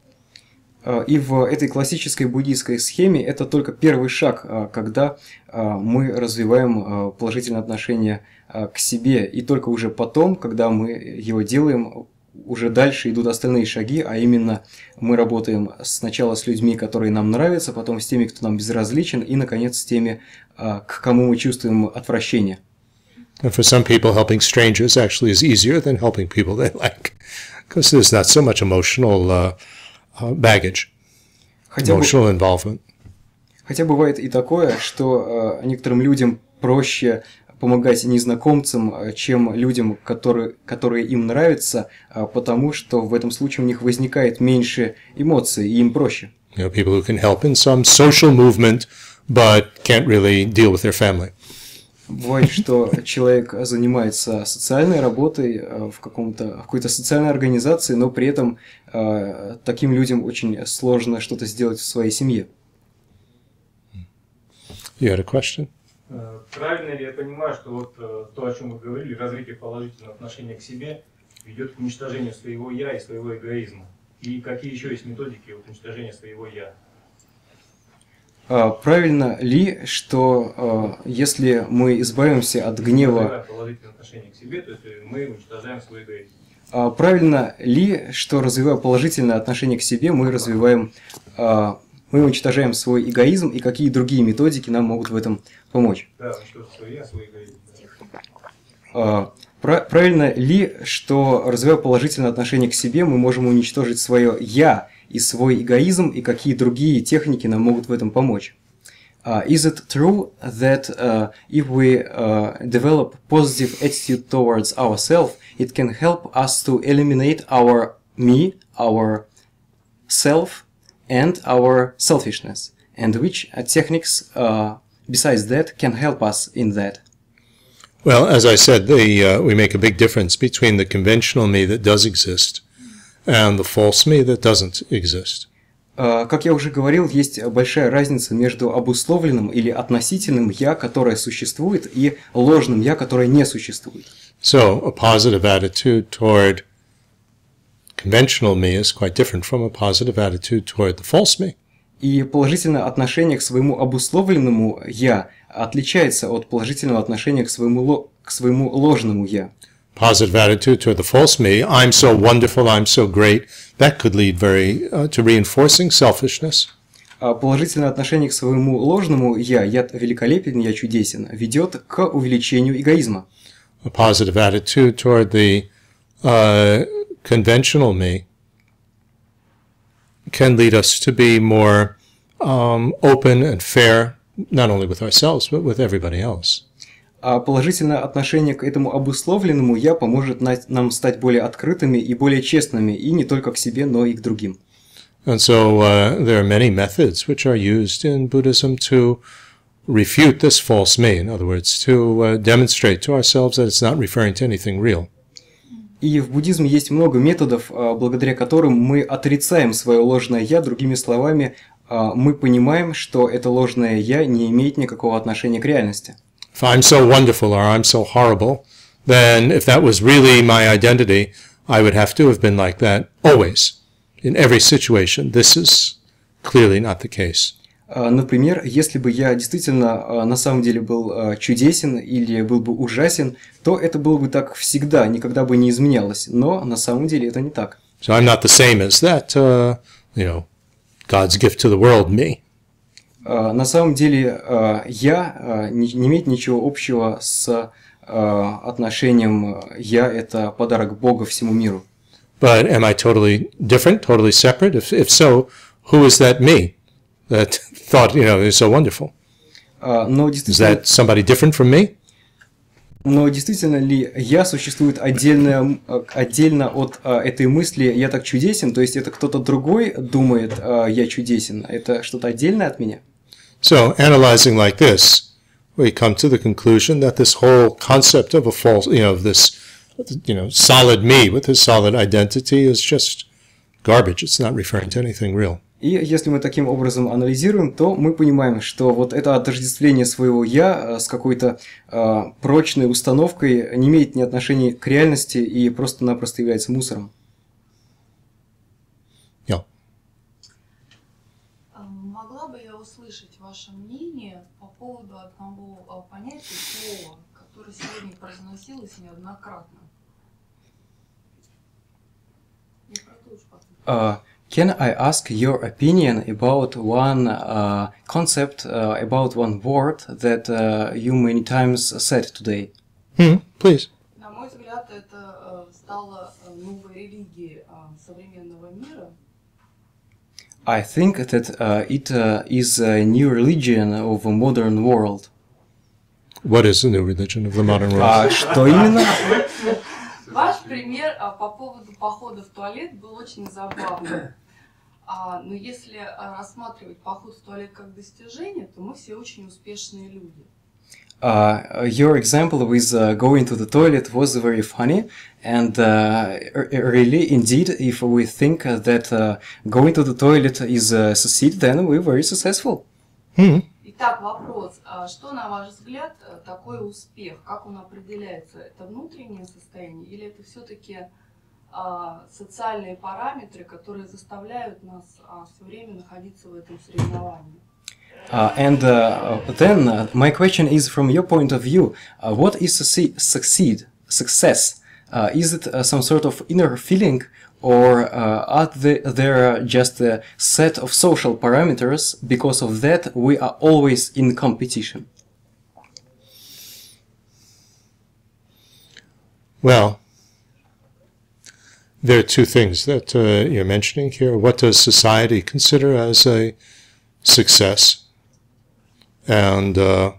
И в этой классической буддийской схеме это только первый шаг, когда мы развиваем положительное отношение к себе, и только уже потом, когда мы его делаем, уже дальше идут остальные шаги, а именно мы работаем сначала с людьми, которые нам нравятся, потом с теми, кто нам безразличен, и, наконец, с теми, к кому мы чувствуем отвращение. And for some people, helping strangers actually is easier than helping people they like, because there's not so much emotional uh, uh, baggage, Хотя, бы, emotional involvement. хотя бывает и такое, что э, некоторым людям проще помогать незнакомцам, э, чем людям, которые, которые им нравятся, э, потому что в этом случае у них возникает меньше эмоций, и им проще. You know, people who can help in some social movement, but can't really deal with their family. Бывает, что человек занимается социальной работой э, в, каком-то, в какой-то социальной организации, но при этом э, таким людям очень сложно что-то сделать в своей семье. You had a question? Э, Правильно ли я понимаю, что вот э, то, о чем вы говорили, развитие положительного отношения к себе ведет к уничтожению своего «я» и своего эгоизма? И какие еще есть методики вот, уничтожения своего «я»? А правильно ли, что э, если мы избавимся от гнева... Развивая положительное отношение к себе, то есть мы уничтожаем свой эгоизм. А правильно ли, что развивая положительное отношение к себе, мы развиваем... Э, мы уничтожаем свой эгоизм, и какие другие методики нам могут в этом помочь? Да, уничтожить свой «я», свой эгоизм. А, пра- правильно ли, что развивая положительное отношение к себе, мы можем уничтожить свое «я» и свой эгоизм, и какие другие техники нам могут в этом помочь? Uh, is it true that uh, if we uh, develop positive attitude towards ourselves, it can help us to eliminate our me, our self, and our selfishness? And which uh, techniques uh, besides that can help us in that? Well, as I said, they, uh, we make a big difference between the conventional me that does exist and the false me that doesn't exist. Uh, как я уже говорил, есть большая разница между обусловленным или относительным «я», которое существует, и ложным «я», которое не существует. So, a positive attitude toward conventional me is quite different from a positive attitude toward the false me. И положительное отношение к своему обусловленному «я» отличается от положительного отношения к своему, ло- к своему ложному «я». Positive attitude toward the false me, I'm so wonderful, I'm so great, that could lead very uh, to reinforcing selfishness. А положительное отношение к своему ложному «я», «я великолепен, я чудесен», ведет к увеличению эгоизма. A positive attitude toward the uh, conventional me can lead us to be more um, open and fair, not only with ourselves, but with everybody else. А положительное отношение к этому обусловленному «я» поможет на- нам стать более открытыми и более честными, и не только к себе, но и к другим. And so uh, there are many methods which are used in Buddhism to refute this false me, in other words, to uh, demonstrate to ourselves that it's not referring to anything real. И в буддизме есть много методов, а, благодаря которым мы отрицаем свое ложное «я», другими словами, а, мы понимаем, что это ложное «я» не имеет никакого отношения к реальности. If I'm so wonderful or I'm so horrible, then if that was really my identity, I would have to have been like that always, in every situation. This is clearly not the case. А, Например, если бы я действительно а, на самом деле был а, чудесен или был бы ужасен, то это было бы так всегда, никогда бы не изменялось. Но на самом деле это не так. So I'm not the same as that, uh, you know, God's gift to the world me. А, На самом деле а, я а, не не имеет ничего общего с а, отношением «я» – это подарок Бога всему миру. But am I totally different, totally separate? If, if so, who is that me that thought, you know, is so wonderful? А, Но Is действительно, that somebody different from me? но действительно ли «я» существует отдельно, отдельно от а, этой мысли «я так чудесен», то есть это кто-то другой думает а, «я чудесен», это что-то отдельное от меня? So, analyzing like this, we come to the conclusion that this whole concept of a false, you know, this, you know, solid me with his solid identity is just garbage. It's not referring to anything real. И если мы таким образом анализируем, то мы понимаем, что вот это отождествление своего «я» с какой-то э, прочной установкой не имеет ни отношения к реальности и просто-напросто является мусором. Yeah. А, Могла бы я услышать ваше мнение по поводу одного а, понятия слова, которое сегодня произносилось неоднократно? Я про то уж потом. Uh, can I ask your opinion about one uh, concept, uh, about one word that uh, you many times said today? Hmm, please. На мой взгляд, это э, стало э, новой религией э, современного мира. I think that uh, it uh, is a new religion of a modern world. What is the new religion of the modern world? А что именно? Ваш пример а, по поводу похода в туалет был очень забавный. А, но если а, рассматривать поход в туалет как достижение, то мы все очень успешные люди. Uh, your example with uh, going to the toilet was very funny, and uh, really, indeed, if we think that uh, going to the toilet is a succeed, then we're very successful. Hmm. Итак, вопрос. А что, на ваш взгляд, такой успех? Как он определяется? Это внутреннее состояние или это все-таки а, социальные параметры, которые заставляют нас а, все время находиться в этом соревновании? Uh, and uh, then uh, my question is, from your point of view, uh, what is succeed, succeed success? Uh, is it uh, some sort of inner feeling, or uh, are the, there just a set of social parameters? Because of that, we are always in competition. Well, there are two things that uh, you're mentioning here. What does society consider as a success? And uh,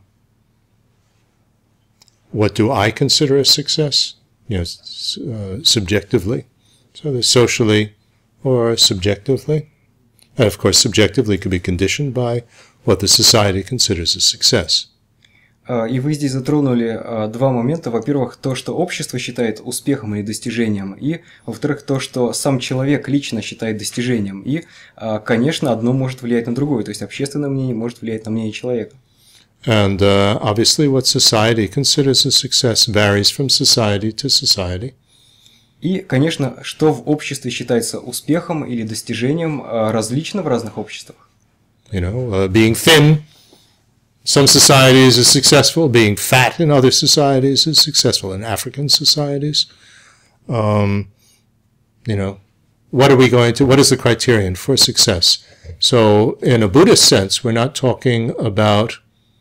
what do I consider a success? You know, uh, subjectively. So there's socially or subjectively. And of course, subjectively could be conditioned by what the society considers a success. И вы здесь затронули два момента. Во-первых, то, что общество считает успехом или достижением, и, во-вторых, то, что сам человек лично считает достижением. И, конечно, одно может влиять на другое, то есть общественное мнение может влиять на мнение человека. And uh, obviously what society considers a success varies from society to society. И, конечно, что в обществе считается успехом или достижением, различно в разных обществах. You know, uh, being thin, some societies is successful. Being fat in other societies is successful. In African societies, um, you know, what are we going to? What is the criterion for success? So, in a Buddhist sense, we're not talking about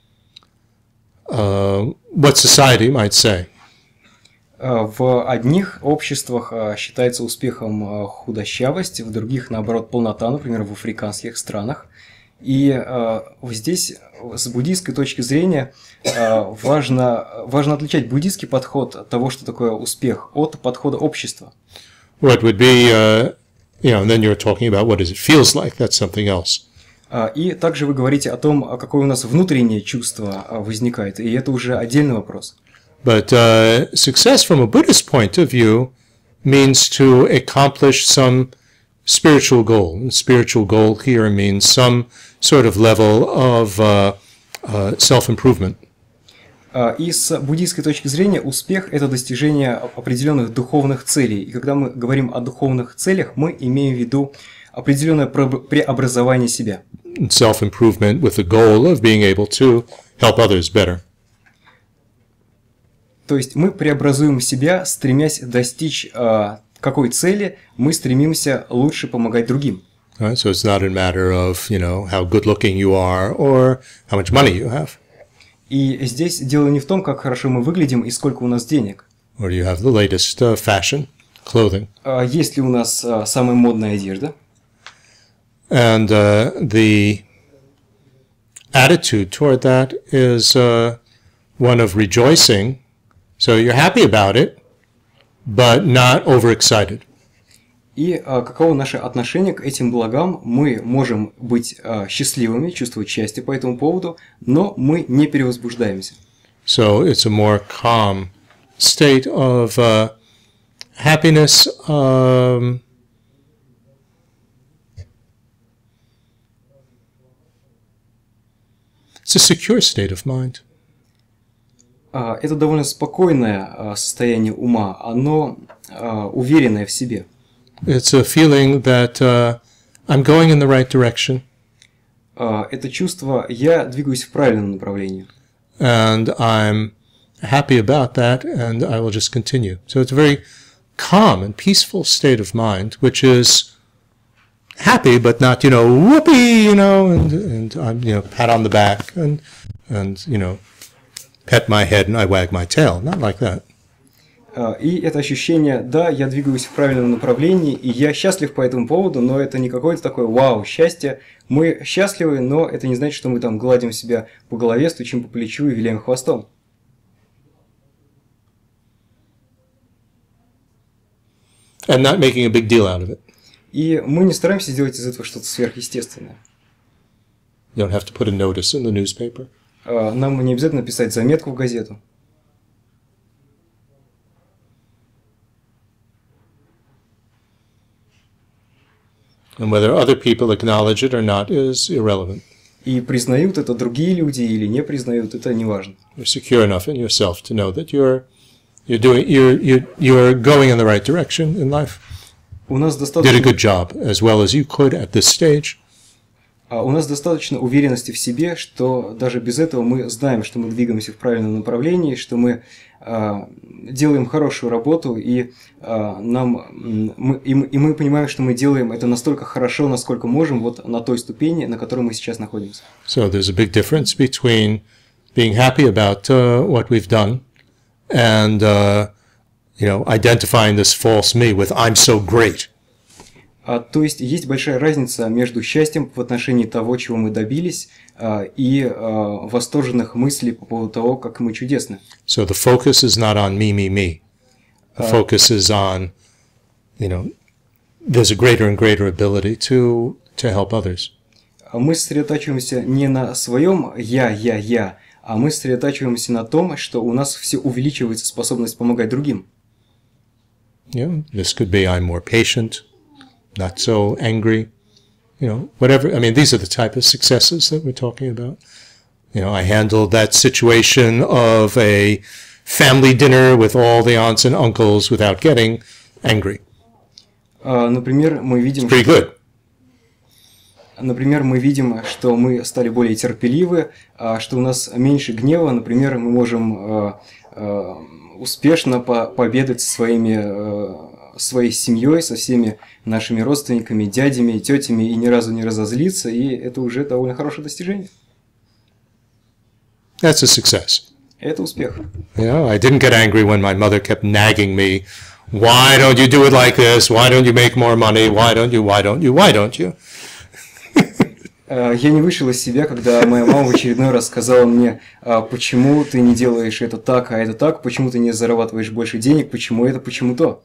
uh, what society might say. В одних обществах считается успехом худощавость, в других, наоборот, полнота, например, в африканских странах. И э, здесь, с буддийской точки зрения, э, важно, важно отличать буддийский подход от того, что такое успех, от подхода общества. What would be, uh, you know, and then you're talking about what it feels like. That's something else. И также вы говорите о том, какое у нас внутреннее чувство возникает, и это уже отдельный вопрос. But uh, success from a Buddhist point of view means to accomplish some spiritual goal. And spiritual goal here means some sort of level of uh, uh, self-improvement. И с буддийской точки зрения успех – это достижение определенных духовных целей. И когда мы говорим о духовных целях, мы имеем в виду определенное преобразование себя. Self-improvement with the goal of being able to help others better. То есть мы преобразуем себя, стремясь достичь э, какой цели, мы стремимся лучше помогать другим. Right? So it's not a matter of, you know, how good-looking you are or how much money you have. И здесь дело не в том, как хорошо мы выглядим и сколько у нас денег. Or do you have the latest uh, fashion, clothing. Uh, есть ли у нас uh, самая модная одежда? And uh, the attitude toward that is uh, one of rejoicing. So you're happy about it, but not overexcited. И uh, каково наше отношение к этим благам? Мы можем быть uh, счастливыми, чувствовать счастье по этому поводу, но мы не перевозбуждаемся. So it's a more calm state of uh, happiness. Um, it's a secure state of mind. Uh, это довольно спокойное uh, состояние ума, оно uh, уверенное в себе. It's a feeling that uh, I'm going in the right direction. Uh, это чувство «я двигаюсь в правильном направлении». And I'm happy about that, and I will just continue. So it's a very calm and peaceful state of mind, which is happy, but not, you know, whoopee, you know, and, and I'm, you know, pat on the back and, and, you know, pet my head and I wag my tail. Not like that. И это ощущение, да, я двигаюсь в правильном направлении, и я счастлив по этому поводу, но это не какое-то такое вау, счастье. Мы счастливы, но это не значит, что мы там гладим себя по голове, стучим по плечу и виляем хвостом. And not making a big deal out of it. И мы не стараемся сделать из этого что-то сверхъестественное. You don't have to put a notice in the newspaper. Нам не обязательно писать заметку в газету. And whether other people acknowledge it or not is irrelevant. И признают это другие люди или не признают, это не важно. You're secure enough in yourself to know that you're you're doing you're you're you're going in the right direction in life. У нас Did a достаточно, good job as well as you could at this stage. а у нас достаточно уверенности в себе, что даже без этого мы знаем, что мы двигаемся в правильном направлении, что мы а, делаем хорошую работу, и а, нам мы, и, мы, и мы понимаем, что мы делаем это настолько хорошо, насколько можем, вот на той ступени, на которой мы сейчас находимся. So there's a big difference between being happy about uh, what we've done and uh, you know identifying this false me with I'm so great. А, то есть есть большая разница между счастьем в отношении того, чего мы добились, а, и а, восторженных мыслей по поводу того, как мы чудесны. So the focus is not on me, me, me. The Uh, focus is on, you know, there's a greater and greater ability to to help others. А мы сосредотачиваемся не на своем «я, я, я», а мы сосредотачиваемся на том, что у нас все увеличивается способность помогать другим. Yeah, this could be I'm more patient, not so angry, you know, whatever. I mean, these are the type of successes that we're talking about. You know, I handled that situation of a family dinner with all the aunts and uncles without getting angry. А, Например, мы видим, Pretty good. например, мы видим, что мы стали более терпеливы, а, что у нас меньше гнева. Например, мы можем а, а, успешно по- пообедать со своими, а, своей семьей, со всеми нашими родственниками, дядями, тетями и ни разу не разозлиться, и это уже довольно хорошее достижение. That's a success. Это успех. You know, I didn't get angry when my mother kept nagging me. Why don't you do it like this? Why don't you make more money? Why don't you? Why don't you? Why don't you? А, Я не вышел из себя, когда моя мама в очередной раз сказала мне, а, почему ты не делаешь это так, а это так, почему ты не зарабатываешь больше денег, почему это, почему то.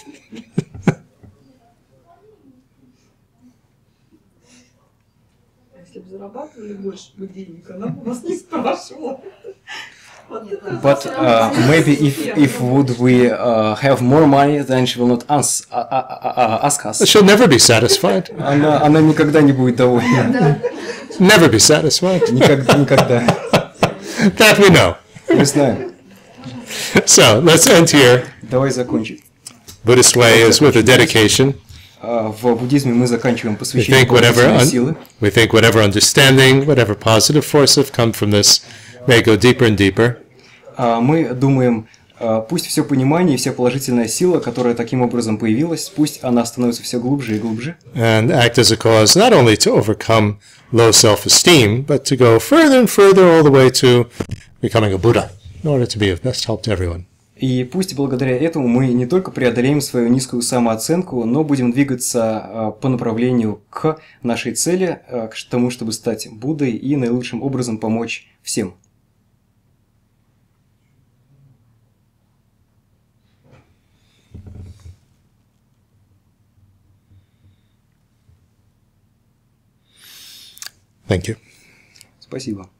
Если бы зарабатывали больше бы денег, она бы вас не спрашивала. But uh, maybe if if would we uh, have more money, then she will not ans- uh, uh, uh, ask us. She'll never be satisfied. Она, она никогда не будет довольна. Never be satisfied. Никогда, никогда. That we know. Мы знаем. So let's end here. Давай закончим. Buddhist way is with a dedication. А, В буддизме мы заканчиваем We посвящение think whatever положительной un- силы. we think whatever understanding, whatever positive force have come from this may go deeper and deeper. А, Мы думаем, а, пусть все понимание и вся положительная сила, которая таким образом появилась, пусть она становится все глубже и глубже. And act as a cause not only to overcome low self-esteem, but to go further and further all the way to becoming a Buddha in order to be of best help to everyone. И пусть благодаря этому мы не только преодолеем свою низкую самооценку, но будем двигаться а, по направлению к нашей цели, а, к тому, чтобы стать Буддой и наилучшим образом помочь всем. Thank you. Спасибо.